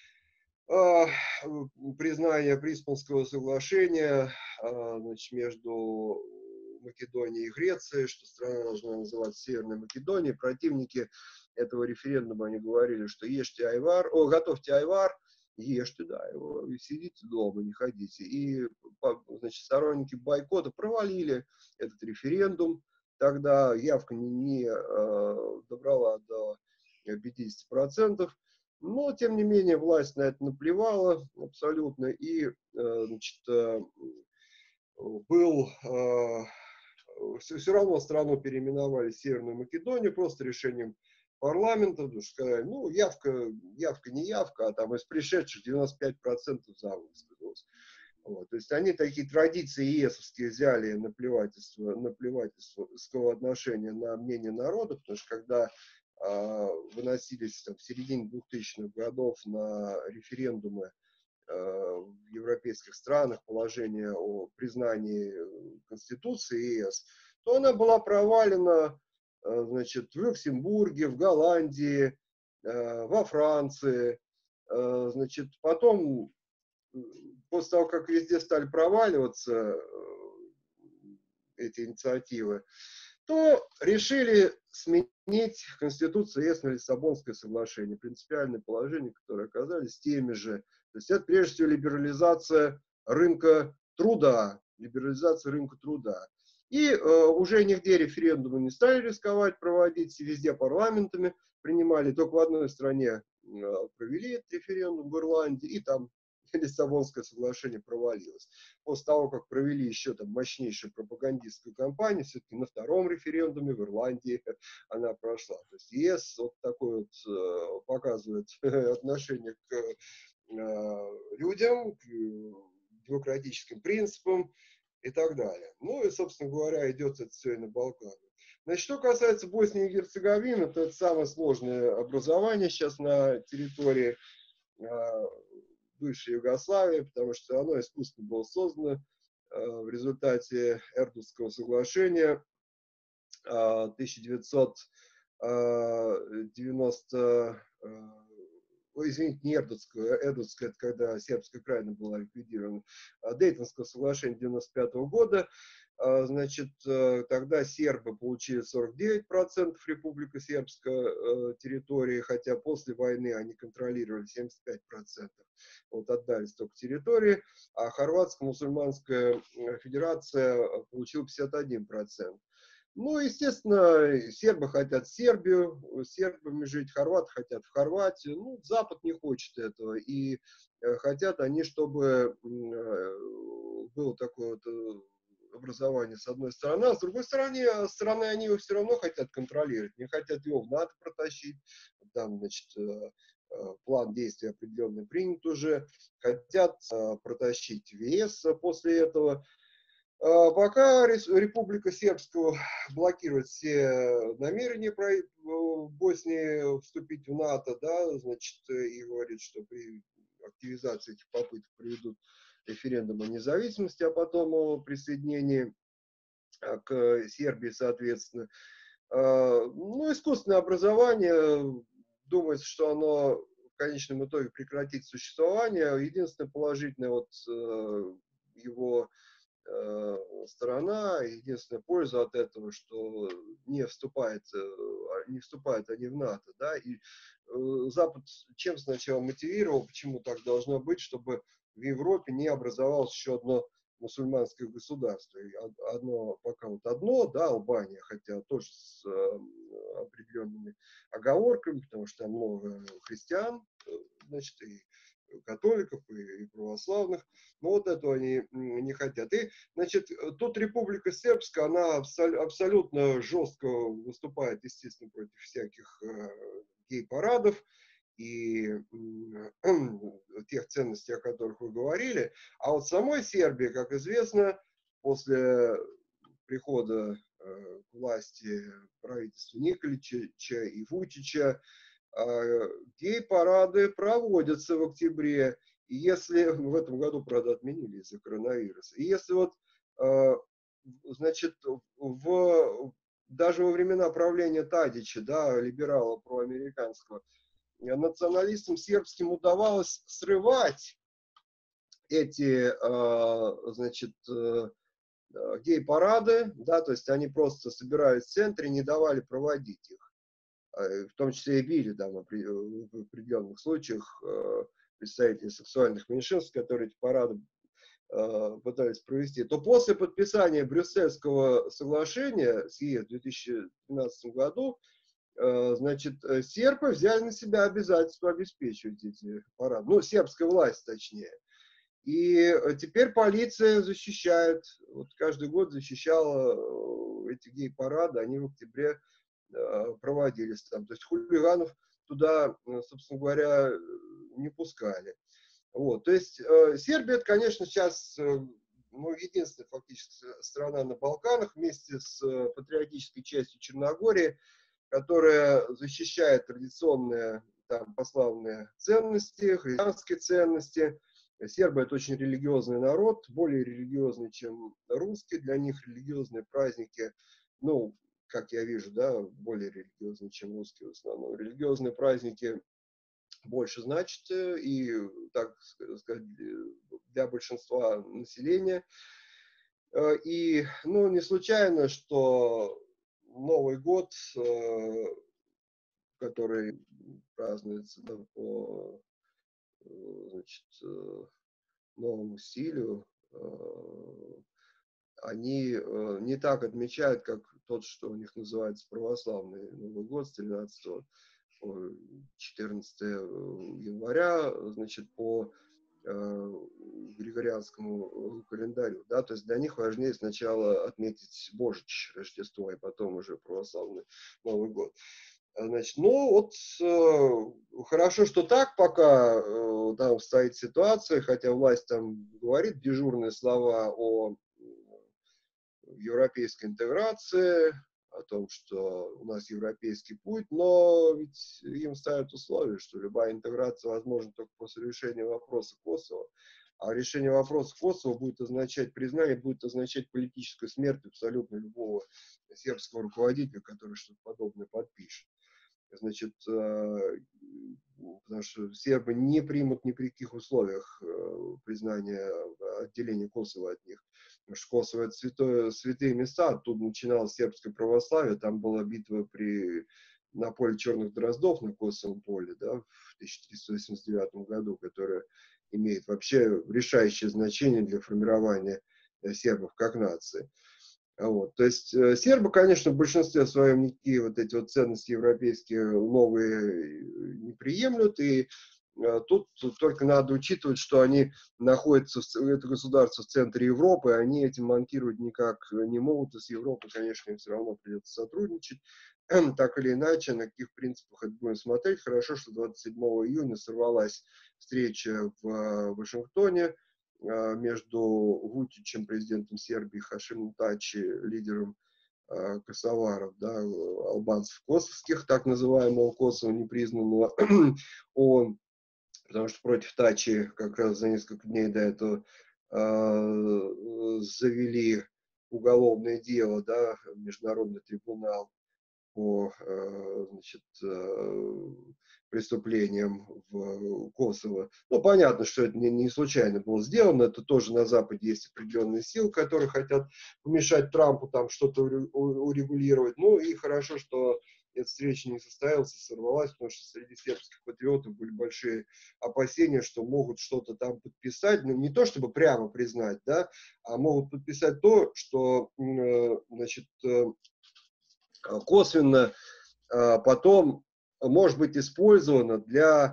признания Приспанского соглашения, значит, между Македонией и Грецией, что страна должна называться Северной Македонией. Противники этого референдума, они говорили, что ешьте айвар, готовьте айвар, ешьте, да, его, и сидите дома, не ходите. И, значит, сторонники бойкота провалили этот референдум. Тогда явка не добрала до 50%. Но, тем не менее, власть на это наплевала абсолютно. И, значит, все равно страну переименовали в Северную Македонию просто решением парламента, потому что сказали, ну, явка не явка, а там из пришедших 95% за высказалось. Вот. То есть они такие традиции ИЭСовские взяли наплевательского отношения на мнение народа, потому что когда выносились там, в середине 2000-х годов на референдумы в европейских странах положение о признании Конституции ЕС, то она была провалена, значит, в Люксембурге, в Голландии, во Франции. Значит, потом, после того, как везде стали проваливаться эти инициативы, то решили сменить Конституцию ЕС на Лиссабонское соглашение, принципиальные положения, которые оказались теми же. То есть это прежде всего либерализация рынка труда, либерализация рынка труда. И уже нигде референдумы не стали рисковать проводить, везде парламентами принимали, только в одной стране провели этот референдум, в Ирландии, и там Лиссабонское соглашение провалилось. После того, как провели еще там мощнейшую пропагандистскую кампанию, все-таки на втором референдуме в Ирландии она прошла. То есть ЕС вот такой вот показывает отношение к людям, к демократическим принципам и так далее. Ну и, собственно говоря, идет это все и на Балканы. Значит, что касается Боснии и Герцеговины, то это самое сложное образование сейчас на территории бывшей Югославии, потому что оно искусственно было создано в результате Эрдутского соглашения 1990, извините, не Эрдутского, Эрдутское, это когда сербская крайна была ликвидирована, Дейтонского соглашения 1995 года. Значит, тогда сербы получили 49% Республика Сербская территории, хотя после войны они контролировали 75%. Вот отдали столько территории, а Хорватско-мусульманская федерация получила 51%. Ну, естественно, сербы хотят Сербию, с сербами жить, хорваты хотят в Хорватию. Ну, Запад не хочет этого. И хотят они, чтобы было такое вот образование с одной стороны, а с другой стороны они его все равно хотят контролировать. Не хотят его в НАТО протащить. Там, значит, план действий определенный принят уже. Хотят протащить в ЕС после этого. Пока Республика Сербская блокирует все намерения Боснии вступить в НАТО, да, значит, и говорит, что при активизации этих попыток приведут референдум о независимости, а потом о присоединении к Сербии, соответственно. Ну, искусственное образование, думается, что оно в конечном итоге прекратит существование. Единственное положительное вот его сторона, единственная польза от этого, что не вступают они в НАТО, да, и Запад чем сначала мотивировал, почему так должно быть, чтобы в Европе не образовалось еще одно мусульманское государство. И пока вот одно, да, Албания, хотя тоже с определенными оговорками, потому что там много христиан, значит, и католиков, и православных, но вот этого они не хотят. И, значит, тут Республика Сербская, она абсолютно жестко выступает, естественно, против всяких гей-парадов и тех ценностей, о которых вы говорили. А вот в самой Сербии, как известно, после прихода к власти правительства Николича и Вучича, гей-парады проводятся в октябре. И если в этом году, правда, отменили из-за коронавируса. И если вот, значит, даже во времена правления Тадича, да, либерала проамериканского, националистам сербским удавалось срывать эти, значит, гей-парады, да, то есть они просто собирались в центре, не давали проводить их. В том числе и били, да, в определенных случаях представителей сексуальных меньшинств, которые эти парады пытались провести, то после подписания Брюссельского соглашения с ЕС в 2012 году, значит, сербы взяли на себя обязательство обеспечивать эти парады. Ну, сербская власть, точнее. И теперь полиция защищает, вот каждый год защищала эти гей-парады, они в октябре проводились там. То есть хулиганов туда, собственно говоря, не пускали. Вот, то есть Сербия, это, конечно, сейчас ну, единственная фактически страна на Балканах вместе с патриотической частью Черногории, которая защищает традиционные там православные ценности, христианские ценности. Сербы — это очень религиозный народ, более религиозный, чем русские. Для них религиозные праздники, ну, как я вижу, да, более религиозные, чем русские в основном. Религиозные праздники больше значит, и, так сказать, для большинства населения. И, ну, не случайно, что Новый год, который празднуется, да, по, значит, новому стилю, они не так отмечают, как тот, что у них называется православный Новый год с 13 по 14 января, значит, по григорианскому календарю, да, то есть для них важнее сначала отметить Божич, Рождество, и потом уже православный Новый год. Значит, ну вот хорошо, что так пока там стоит ситуация, хотя власть там говорит дежурные слова о европейской интеграции, о том, что у нас европейский путь, но ведь им ставят условие, что любая интеграция возможна только после решения вопроса Косово. А решение вопроса Косово будет означать признание, будет означать политическую смерть абсолютно любого сербского руководителя, который что-то подобное подпишет. Значит, потому что сербы не примут ни при каких условиях признания отделения Косово от них. Потому что Косово — это святые места, оттуда начиналось сербское православие, там была битва на поле Черных Дроздов, на Косовом поле, да, в 1389 году, которая имеет вообще решающее значение для формирования сербов как нации. Вот. То есть сербы, конечно, в большинстве своем никакие вот эти вот ценности европейские новые не приемлют, и тут только надо учитывать, что они находятся, это государство в центре Европы, они этим манкировать никак не могут, и с Европой, конечно, им все равно придется сотрудничать, так или иначе, на каких принципах это будем смотреть. Хорошо, что 27 июня сорвалась встреча в Вашингтоне между Вучичем, президентом Сербии, Хашимом Тачи, лидером косоваров, да, албанцев косовских, так называемого Косово, непризнанного ООН, потому что против Тачи как раз за несколько дней до этого завели уголовное дело, да, международный трибунал по, значит, преступлениям в Косово. Ну, понятно, что это не случайно было сделано, это тоже на Западе есть определенные силы, которые хотят помешать Трампу там что-то урегулировать. Ну, и хорошо, что эта встреча не состоялась, сорвалась, потому что среди сербских патриотов были большие опасения, что могут что-то там подписать, ну, не то чтобы прямо признать, да, а могут подписать то, что, значит, косвенно потом может быть использовано для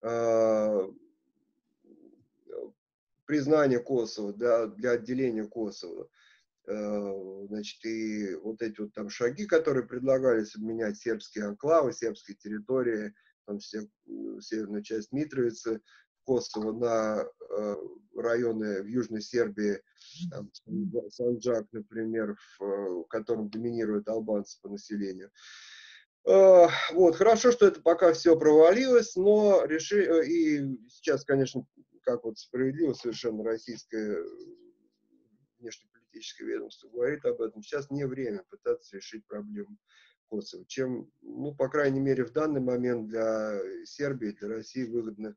признания Косово, для отделения Косово. Значит, и вот эти вот там шаги, которые предлагались обменять сербские анклавы, сербские территории, там северную часть Митровицы, Косово на районы в Южной Сербии, там, Санджак, например, в котором доминируют албанцы по населению. Вот, хорошо, что это пока все провалилось, но и сейчас, конечно, как вот справедливо совершенно российское внешнеполитическое ведомство говорит об этом, сейчас не время пытаться решить проблему Косово, чем, ну, по крайней мере, в данный момент для Сербии, для России выгодно,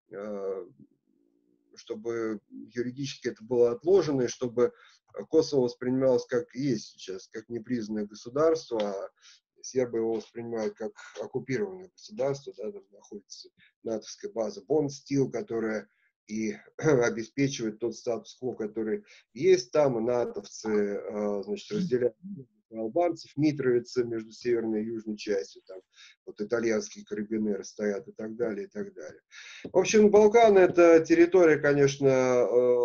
чтобы юридически это было отложено, и чтобы Косово воспринималось как есть сейчас, как непризнанное государство, а сербы его воспринимают как оккупированное государство, да, там находится натовская база Бонд-Стил, которая и обеспечивает тот статус-кво, который есть там, и натовцы, значит, разделяют албанцев, Митровица между северной и южной частью, там вот итальянские карабинеры стоят и так далее, и так далее. В общем, Балканы — это территория, конечно,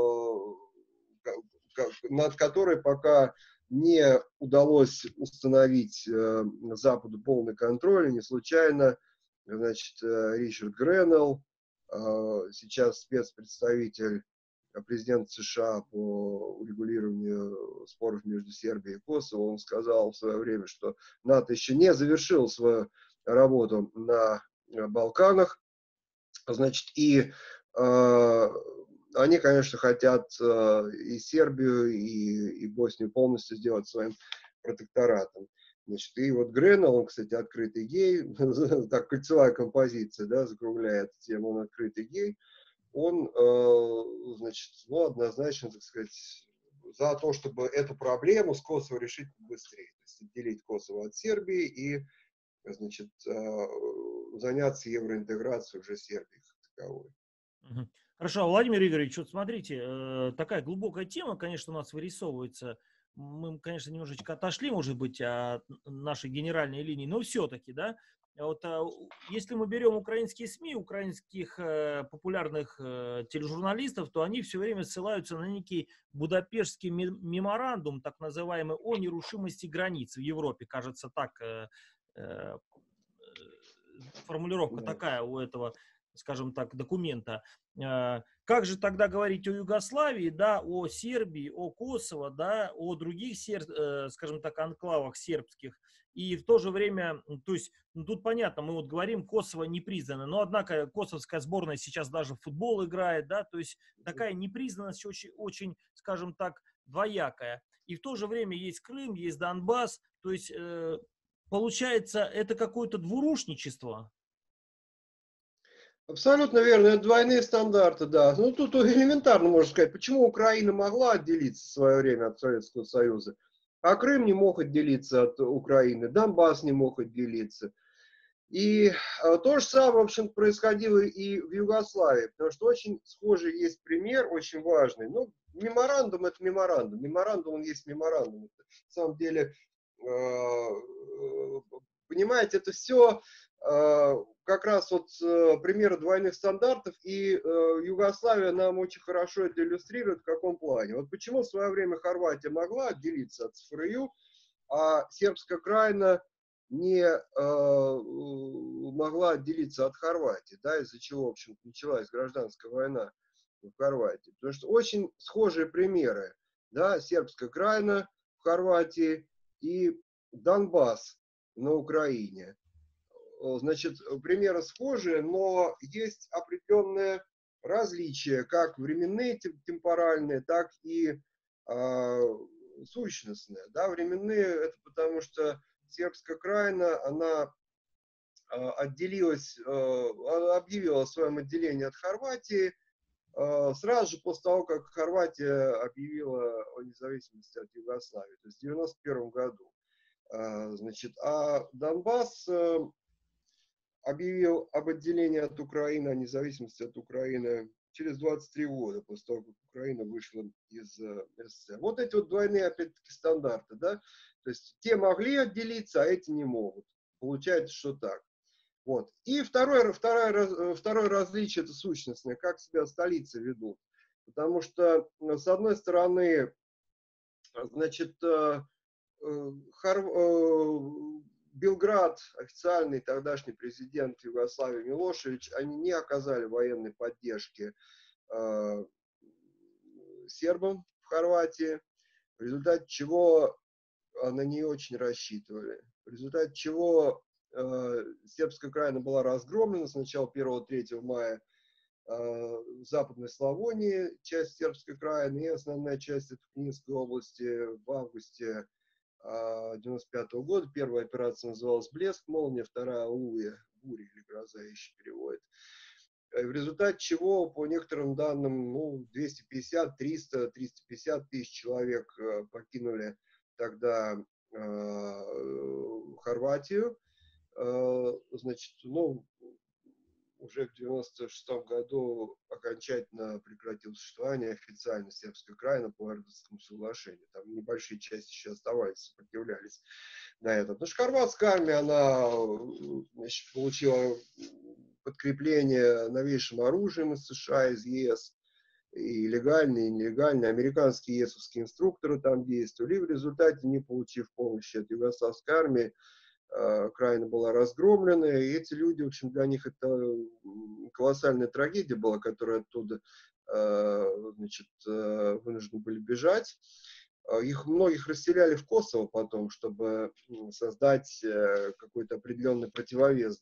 над которой пока не удалось установить Западу полный контроль. Не случайно, значит, Ричард Гренелл, сейчас спецпредставитель президента США по урегулированию споров между Сербией и Косово, он сказал в свое время, что НАТО еще не завершил свою работу на Балканах, значит, и они, конечно, хотят и Сербию, и Боснию полностью сделать своим протекторатом. Значит, и вот Гренел, он, кстати, открытый гей, так кольцевая композиция, да, закругляет тему, он открытый гей, он, значит, ну, однозначно, так сказать, за то, чтобы эту проблему с Косово решить быстрее, то есть отделить Косово от Сербии и, значит, заняться евроинтеграцией уже Сербии как таковой. Хорошо, Владимир Игоревич, вот смотрите, такая глубокая тема, конечно, у нас вырисовывается. Мы, конечно, немножечко отошли, может быть, от нашей генеральной линии, но все-таки, да, вот если мы берем украинские СМИ, украинских популярных тележурналистов, то они все время ссылаются на некий Будапештский меморандум, так называемый, о нерушимости границ в Европе, кажется, так э, формулировка Да. такая у этого, скажем так, документа. Как же тогда говорить о Югославии, да, о Сербии, о Косово, да, о других, скажем так, анклавах сербских, и в то же время, то есть, ну, тут понятно, мы вот говорим, Косово не признано, но однако косовская сборная сейчас даже в футбол играет, да, то есть такая непризнанность очень, очень, скажем так, двоякая. И в то же время есть Крым, есть Донбасс, то есть получается, это какое-то двурушничество. Абсолютно верно, это двойные стандарты, да. Ну, тут элементарно можно сказать, почему Украина могла отделиться в свое время от Советского Союза, а Крым не мог отделиться от Украины, Донбасс не мог отделиться. И то же самое, в общем, происходило и в Югославии, потому что очень схожий есть пример, очень важный. Ну, меморандум – это меморандум. Меморандум, он есть меморандум. Это, на самом деле, понимаете, это все как раз вот примеры двойных стандартов, и Югославия нам очень хорошо это иллюстрирует, в каком плане. Вот почему в свое время Хорватия могла отделиться от СФРЮ, а сербская Крайна не могла отделиться от Хорватии, да, из-за чего, в общем, началась гражданская война в Хорватии. Потому что очень схожие примеры, да, сербская Крайна в Хорватии и Донбасс на Украине. Значит, примеры схожие, но есть определенные различия, как временные, темпоральные, так и сущностные. Да, временные, это потому что сербская Крайна, она отделилась, объявила о своем отделении от Хорватии сразу же после того, как Хорватия объявила о независимости от Югославии, то есть в 1991 году. Значит, а Донбасс объявил об отделении от Украины, о независимости от Украины через 23 года, после того, как Украина вышла из СССР. Вот эти вот двойные, опять-таки, стандарты, да, то есть те могли отделиться, а эти не могут. Получается, что так. Вот. И второе различие – это сущностное, как себя столицы ведут. Потому что, с одной стороны, значит, Белград, официальный тогдашний президент Югославии Милошевич, они не оказали военной поддержки сербам в Хорватии, в результате чего на нее очень рассчитывали. В результате чего сербская Крайна была разгромлена сначала 1-3 мая в Западной Славонии, часть сербской Крайны, и основная часть это в Книнской области в августе 1995 года. Первая операция называлась «Блеск», «Молния», вторая «Буря» или «Гроза» еще переводит. В результате чего, по некоторым данным, ну, 250, 300, 350 тысяч человек покинули тогда Хорватию. Значит, ну, уже в 1996 году окончательно прекратил существование официально сербская Крайна по Эрдовскому соглашению. Там небольшие части еще оставались, сопротивлялись на это. Потому что хорватская армия, она, значит, получила подкрепление новейшим оружием из США, из ЕС, и легальные, и нелегальные. Американские ЕСовские инструкторы там действовали. И в результате, не получив помощи от югославской армии, Украина была разгромлена, и эти люди, в общем, для них это колоссальная трагедия была, которая оттуда, значит, вынуждены были бежать. Их многих расселяли в Косово потом, чтобы создать какой-то определенный противовес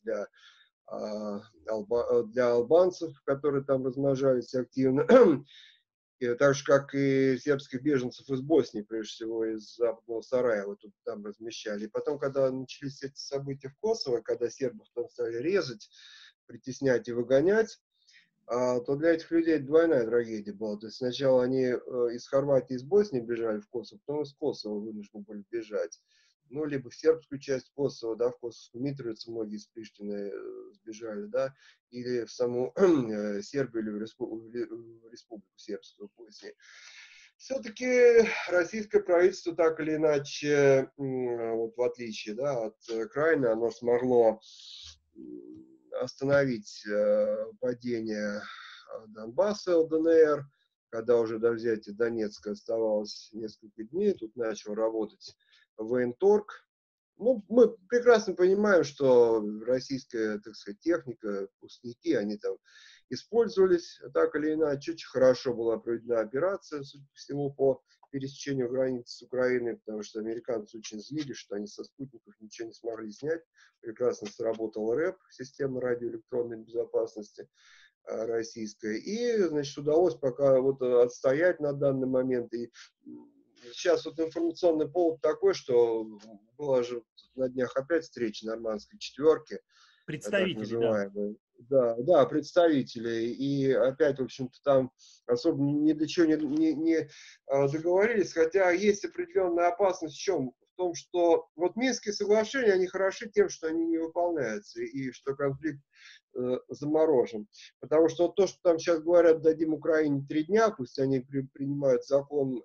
для албанцев, которые там размножались активно. И так же, как и сербских беженцев из Боснии, прежде всего из Западного Сараева, тут там размещали. И потом, когда начались эти события в Косово, когда сербов там стали резать, притеснять и выгонять, то для этих людей это двойная трагедия была. То есть сначала они из Хорватии, из Боснии бежали в Косово, потом из Косово вынуждены были бежать. Ну, либо в сербскую часть Косово, да, в Косовскую Митровицу многие из Приштины сбежали, да, или в саму Сербию, или в Республику Сербскую в Боснии. Все-таки российское правительство так или иначе, вот в отличие, да, от Украины, оно смогло остановить падение Донбасса, ЛДНР, когда уже до взятия Донецка оставалось несколько дней, тут начал работать военторг. Ну, мы прекрасно понимаем, что российская, так сказать, техника, пустяки, они там использовались так или иначе. Очень хорошо была проведена операция, судя по всему, по пересечению границы с Украиной, потому что американцы очень злились, что они со спутников ничего не смогли снять. Прекрасно сработал РЭП, система радиоэлектронной безопасности российская. И, значит, удалось пока вот отстоять на данный момент. И сейчас вот информационный повод такой, что была же на днях опять встреча нормандской четверки, так Представители, да. называемые. Да, да, представителей. И опять, в общем-то, там особо ни до чего не договорились, хотя есть определенная опасность в чем? В том, что вот Минские соглашения, они хороши тем, что они не выполняются, и что конфликт заморожен. Потому что вот то, что там сейчас говорят, дадим Украине 3 дня, пусть они принимают закон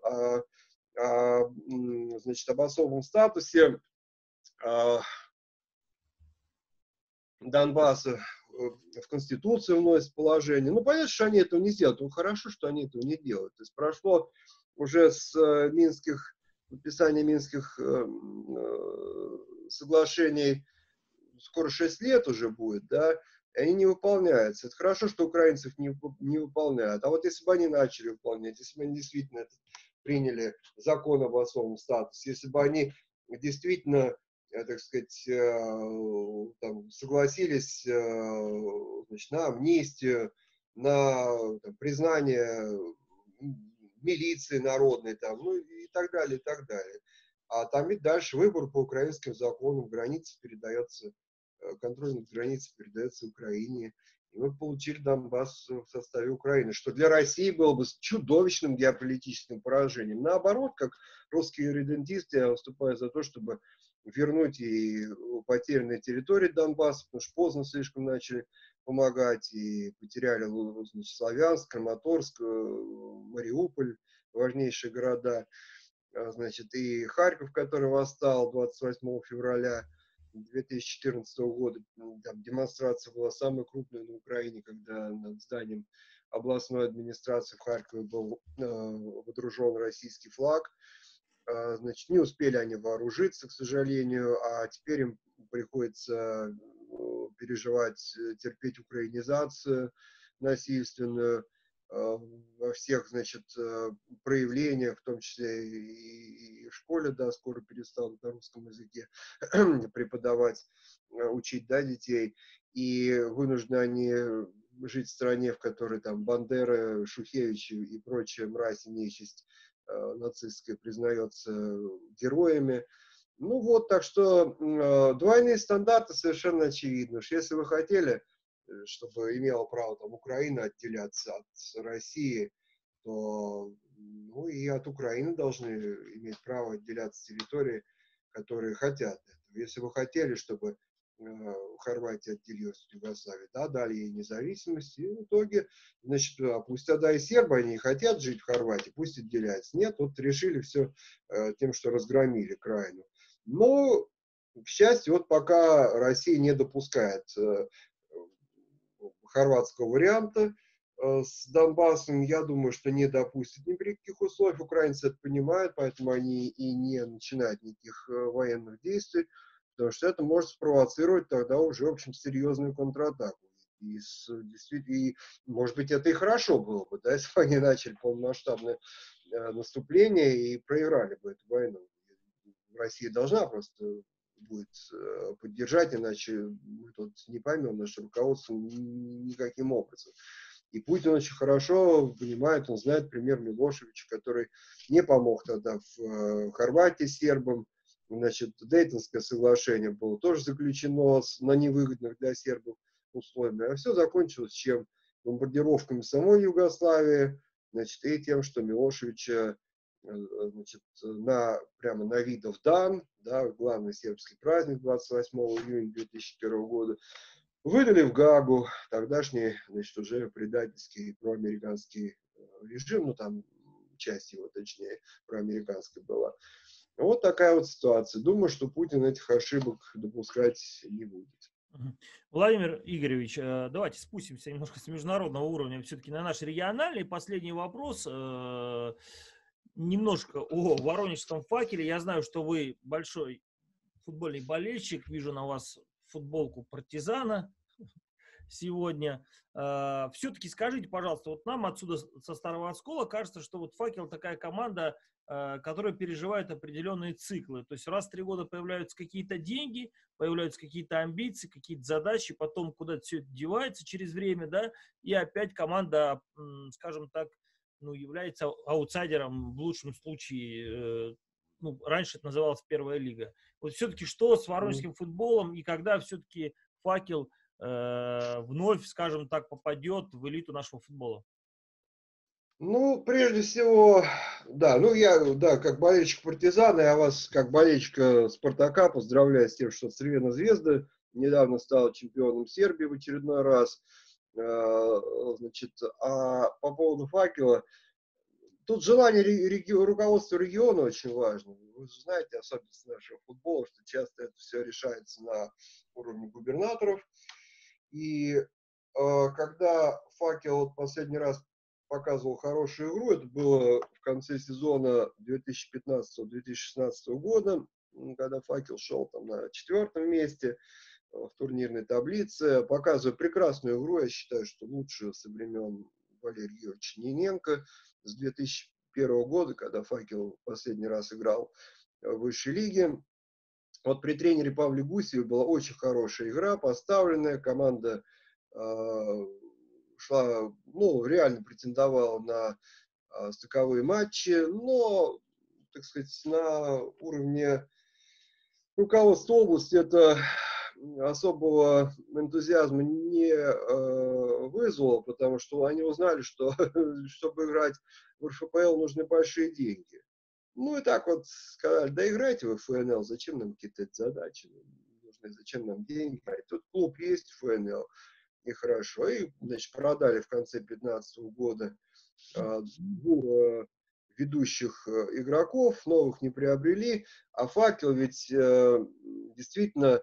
значит, об особом статусе Донбасса, в Конституцию вносят положение. Ну, понятно, что они этого не сделают. Ну, хорошо, что они этого не делают. То есть прошло уже с подписания минских соглашений скоро 6 лет уже будет, да, и они не выполняются. Это хорошо, что украинцев не выполняют. А вот если бы они начали выполнять, если бы они действительно приняли закон об особом статусе, если бы они действительно, так сказать, там, согласились, значит, на амнистию, на там, признание милиции народной, там, ну и так далее, и так далее. А там ведь дальше выбор по украинским законам, граница передается, контроль над границей передается Украине. И мы получили Донбасс в составе Украины, что для России было бы чудовищным геополитическим поражением. Наоборот, как русские редентисты, я выступаю за то, чтобы вернуть и потерянные территории Донбасса, потому что поздно слишком начали помогать, и потеряли, значит, Славянск, Краматорск, Мариуполь, важнейшие города. Значит, и Харьков, который восстал 28 февраля 2014 года, там демонстрация была самая крупная на Украине, когда над зданием областной администрации в Харькове был водружен российский флаг. Значит, не успели они вооружиться, к сожалению, а теперь им приходится переживать, терпеть украинизацию насильственную во всех, значит, проявлениях, в том числе и в школе, да, скоро перестанут на русском языке преподавать, учить, да, детей, и вынуждены они жить в стране, в которой там Бандера, Шухевич и прочая мразь и нечисть нацистская признается героями. Ну вот, так что двойные стандарты совершенно очевидны. Если вы хотели, чтобы имела право там Украина отделяться от России, то ну, и от Украины должны иметь право отделяться территории, которые хотят этого. Если вы хотели, чтобы Хорватия отделилась от Югославии, да, дали ей независимость, и в итоге, значит, пусть тогда и сербы, они хотят жить в Хорватии, пусть отделяются. Нет, вот решили все тем, что разгромили Украину. Но, к счастью, вот пока Россия не допускает хорватского варианта с Донбассом, я думаю, что не допустит ни при каких условиях. Украинцы это понимают, поэтому они и не начинают никаких военных действий потому что это может спровоцировать тогда уже, в общем, серьезную контратаку. Действительно, и, может быть, это и хорошо было бы, да, если бы они начали полномасштабное наступление и проиграли бы эту войну. Россия должна просто будет поддержать, иначе мы тут не поймем наше руководство никаким образом. И Путин очень хорошо понимает, он знает пример Милошевича, который не помог тогда в Хорватии сербам. Значит, Дейтонское соглашение было тоже заключено на невыгодных для сербов условиях. А все закончилось чем? Бомбардировками самой Югославии, значит, и тем, что Милошевича, значит, прямо на Видовдан, да, главный сербский праздник 28 июня 2001 года, выдали в Гаагу тогдашний, значит, уже предательский проамериканский режим, ну там часть его, точнее, проамериканская была. Вот такая вот ситуация. Думаю, что Путин этих ошибок допускать не будет. Владимир Игоревич, давайте спустимся немножко с международного уровня все-таки на наш региональный. Последний вопрос. Немножко о Воронежском факеле. Я знаю, что вы большой футбольный болельщик. Вижу на вас футболку партизана сегодня. Все-таки скажите, пожалуйста, вот нам отсюда со Старого Оскола кажется, что вот «Факел» такая команда, которая переживает определенные циклы. То есть раз в 3 года появляются какие-то деньги, появляются какие-то амбиции, какие-то задачи, потом куда-то все это девается через время, да, и опять команда, скажем так, ну, является аутсайдером в лучшем случае. Ну, раньше это называлось первая лига. Вот все-таки что с воронежским футболом и когда все-таки «Факел» вновь, скажем так, попадет в элиту нашего футбола? Ну, прежде всего, да, ну я, да, как болельщик «Партизана», я вас, как болельщика «Спартака», поздравляю с тем, что Црвена Звезда недавно стала чемпионом Сербии в очередной раз. Значит, а по поводу «Факела», тут желание руководства региона очень важно. Вы же знаете особенности нашего футбола, что часто это все решается на уровне губернаторов. И когда «Факел» вот последний раз показывал хорошую игру, это было в конце сезона 2015-2016 года, когда «Факел» шел там на 4-м месте в турнирной таблице, показывая прекрасную игру, я считаю, что лучше со времен Валерия Георгиевича Ниненко с 2001 года, когда «Факел» последний раз играл в высшей лиге. Вот при тренере Павле Гусеве была очень хорошая игра, поставленная, команда шла, ну, реально претендовала на стыковые матчи, но, так сказать, на уровне руководства области это особого энтузиазма не вызвало, потому что они узнали, что чтобы играть в РФПЛ нужны большие деньги. Ну и так вот сказали, да играйте вы в ФНЛ, зачем нам какие-то эти задачи, нужны, зачем нам деньги, тут клуб есть в ФНЛ, и хорошо. И, значит, продали в конце 2015 года двух ведущих игроков, новых не приобрели, а «Факел» ведь действительно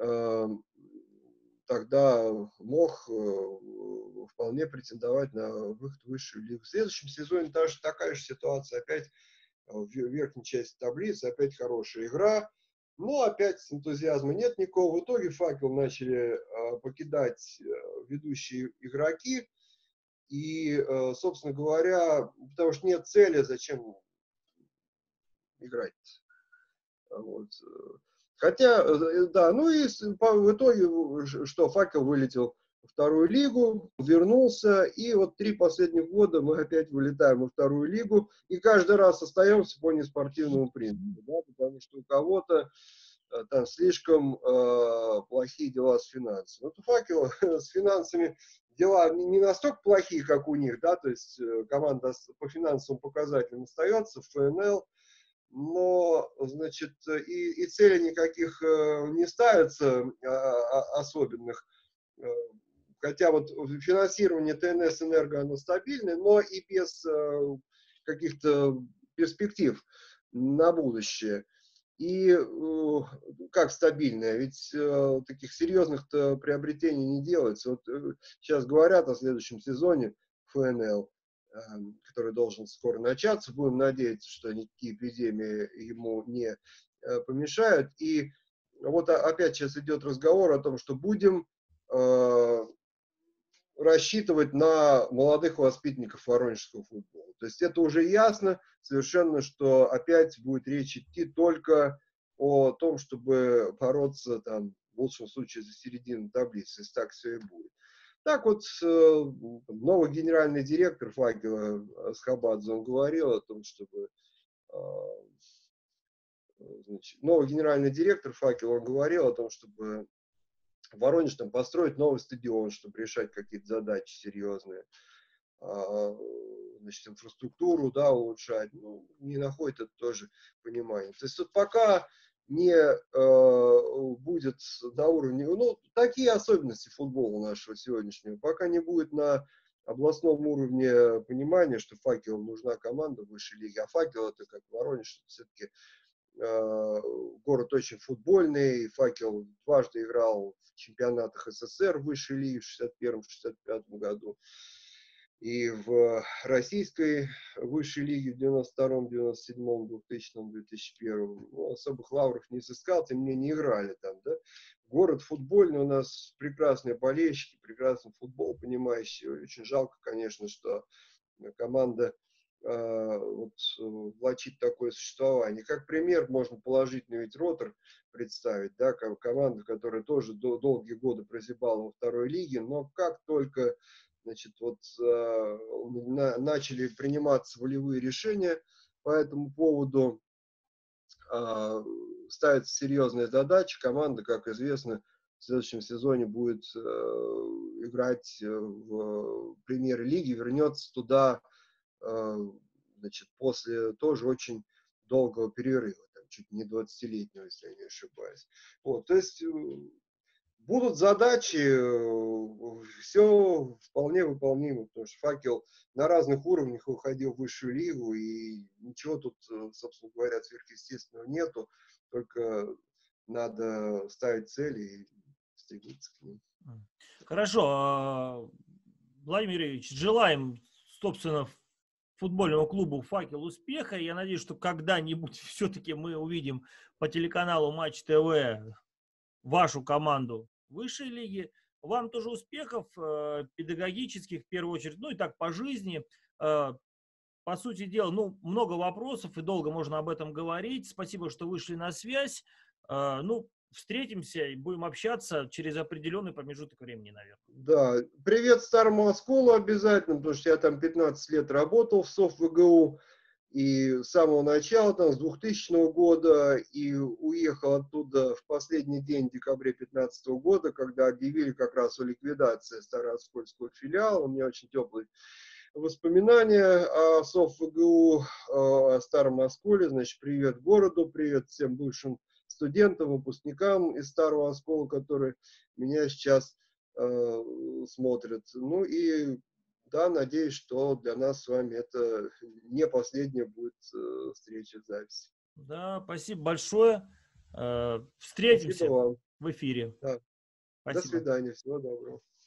тогда мог вполне претендовать на выход в высшую лигу. В следующем сезоне такая же ситуация, опять в верхней части таблицы, опять хорошая игра, но опять энтузиазма нет никакого. В итоге «Факел» начали покидать ведущие игроки, и, собственно говоря, потому что нет цели, зачем играть. Вот. Хотя, да, ну и в итоге, что «Факел» вылетел во вторую лигу, вернулся, и вот 3 последних года мы опять вылетаем во вторую лигу, и каждый раз остаемся по неспортивному принципу, да, потому что у кого-то там слишком плохие дела с финансами. Вот у «Факела» с финансами дела не настолько плохие, как у них, да, то есть команда по финансовым показателям остается в ФНЛ, но, значит, и цели никаких не ставятся особенных. Хотя вот финансирование ТНС Энерго, оно стабильное, но и без каких-то перспектив на будущее. И как стабильное, ведь таких серьезных приобретений не делается. Вот сейчас говорят о следующем сезоне ФНЛ, который должен скоро начаться. Будем надеяться, что никакие эпидемии ему не помешают. И вот опять сейчас идет разговор о том, что будем рассчитывать на молодых воспитанников воронежского футбола. То есть это уже ясно совершенно, что опять будет речь идти только о том, чтобы бороться там, в лучшем случае за середину таблицы, если так все и будет. Так вот, новый генеральный директор «Факела» Асхабадзе, он говорил о том, чтобы значит, новый генеральный директор «Факела», он говорил о том, чтобы в Воронеж там построить новый стадион, чтобы решать какие-то задачи серьезные, значит, инфраструктуру, да, улучшать, ну, не находит это тоже понимание. То есть тут пока не будет на уровне, ну, такие особенности футбола нашего сегодняшнего, пока не будет на областном уровне понимания, что «Факелу» нужна команда в высшей лиге, а «Факел» это как Воронеж, все-таки город очень футбольный, «Факел» дважды играл в чемпионатах СССР в высшей лиге в 61-65 году и в российской высшей лиге в 92-м, 97-м, 2000-м, 2001-м. Ну, особых лавров не сыскал, тем не менее играли там, да. Город футбольный, у нас прекрасные болельщики, прекрасный футбол, понимающий. Очень жалко, конечно, что команда вот, влачит такое существование. Как пример можно положительный ведь «Ротор» представить, да, как команда, которая тоже долгие годы прозябала во второй лиге, но как только, значит, вот, начали приниматься волевые решения по этому поводу, ставится серьезная задача, команда, как известно, в следующем сезоне будет играть в премьер-лиге, вернется туда, значит, после тоже очень долгого перерыва, там, чуть не 20-летнего, если я не ошибаюсь. Вот, то есть будут задачи, все вполне выполнимо, потому что «Факел» на разных уровнях выходил в высшую лигу, и ничего тут, собственно говоря, сверхъестественного нету, только надо ставить цели и стремиться к ним. Хорошо, Владимир Юрьевич, желаем, собственно, футбольному клубу «Факел» успеха. Я надеюсь, что когда-нибудь все-таки мы увидим по телеканалу Матч ТВ вашу команду высшей лиги. Вам тоже успехов педагогических, в первую очередь, ну и так по жизни. По сути дела, ну, много вопросов и долго можно об этом говорить. Спасибо, что вышли на связь. Ну, встретимся и будем общаться через определенный промежуток времени, наверное. Да, привет старому осколу обязательно, потому что я там 15 лет работал в СОФ-ВГУ, и с самого начала, там, с 2000 года, и уехал оттуда в последний день декабря 2015 года, когда объявили как раз о ликвидации старооскольского филиала. У меня очень теплые воспоминания о СОФ-ВГУ, о старом Осколе. Значит, привет городу, привет всем бывшим студентам, выпускникам из Старого Оскола, которые меня сейчас смотрят. Ну и да, надеюсь, что для нас с вами это не последняя будет встреча в записи. Да, спасибо большое. Спасибо Встретимся вам. в эфире. Да. До Спасибо. свидания. Всего доброго.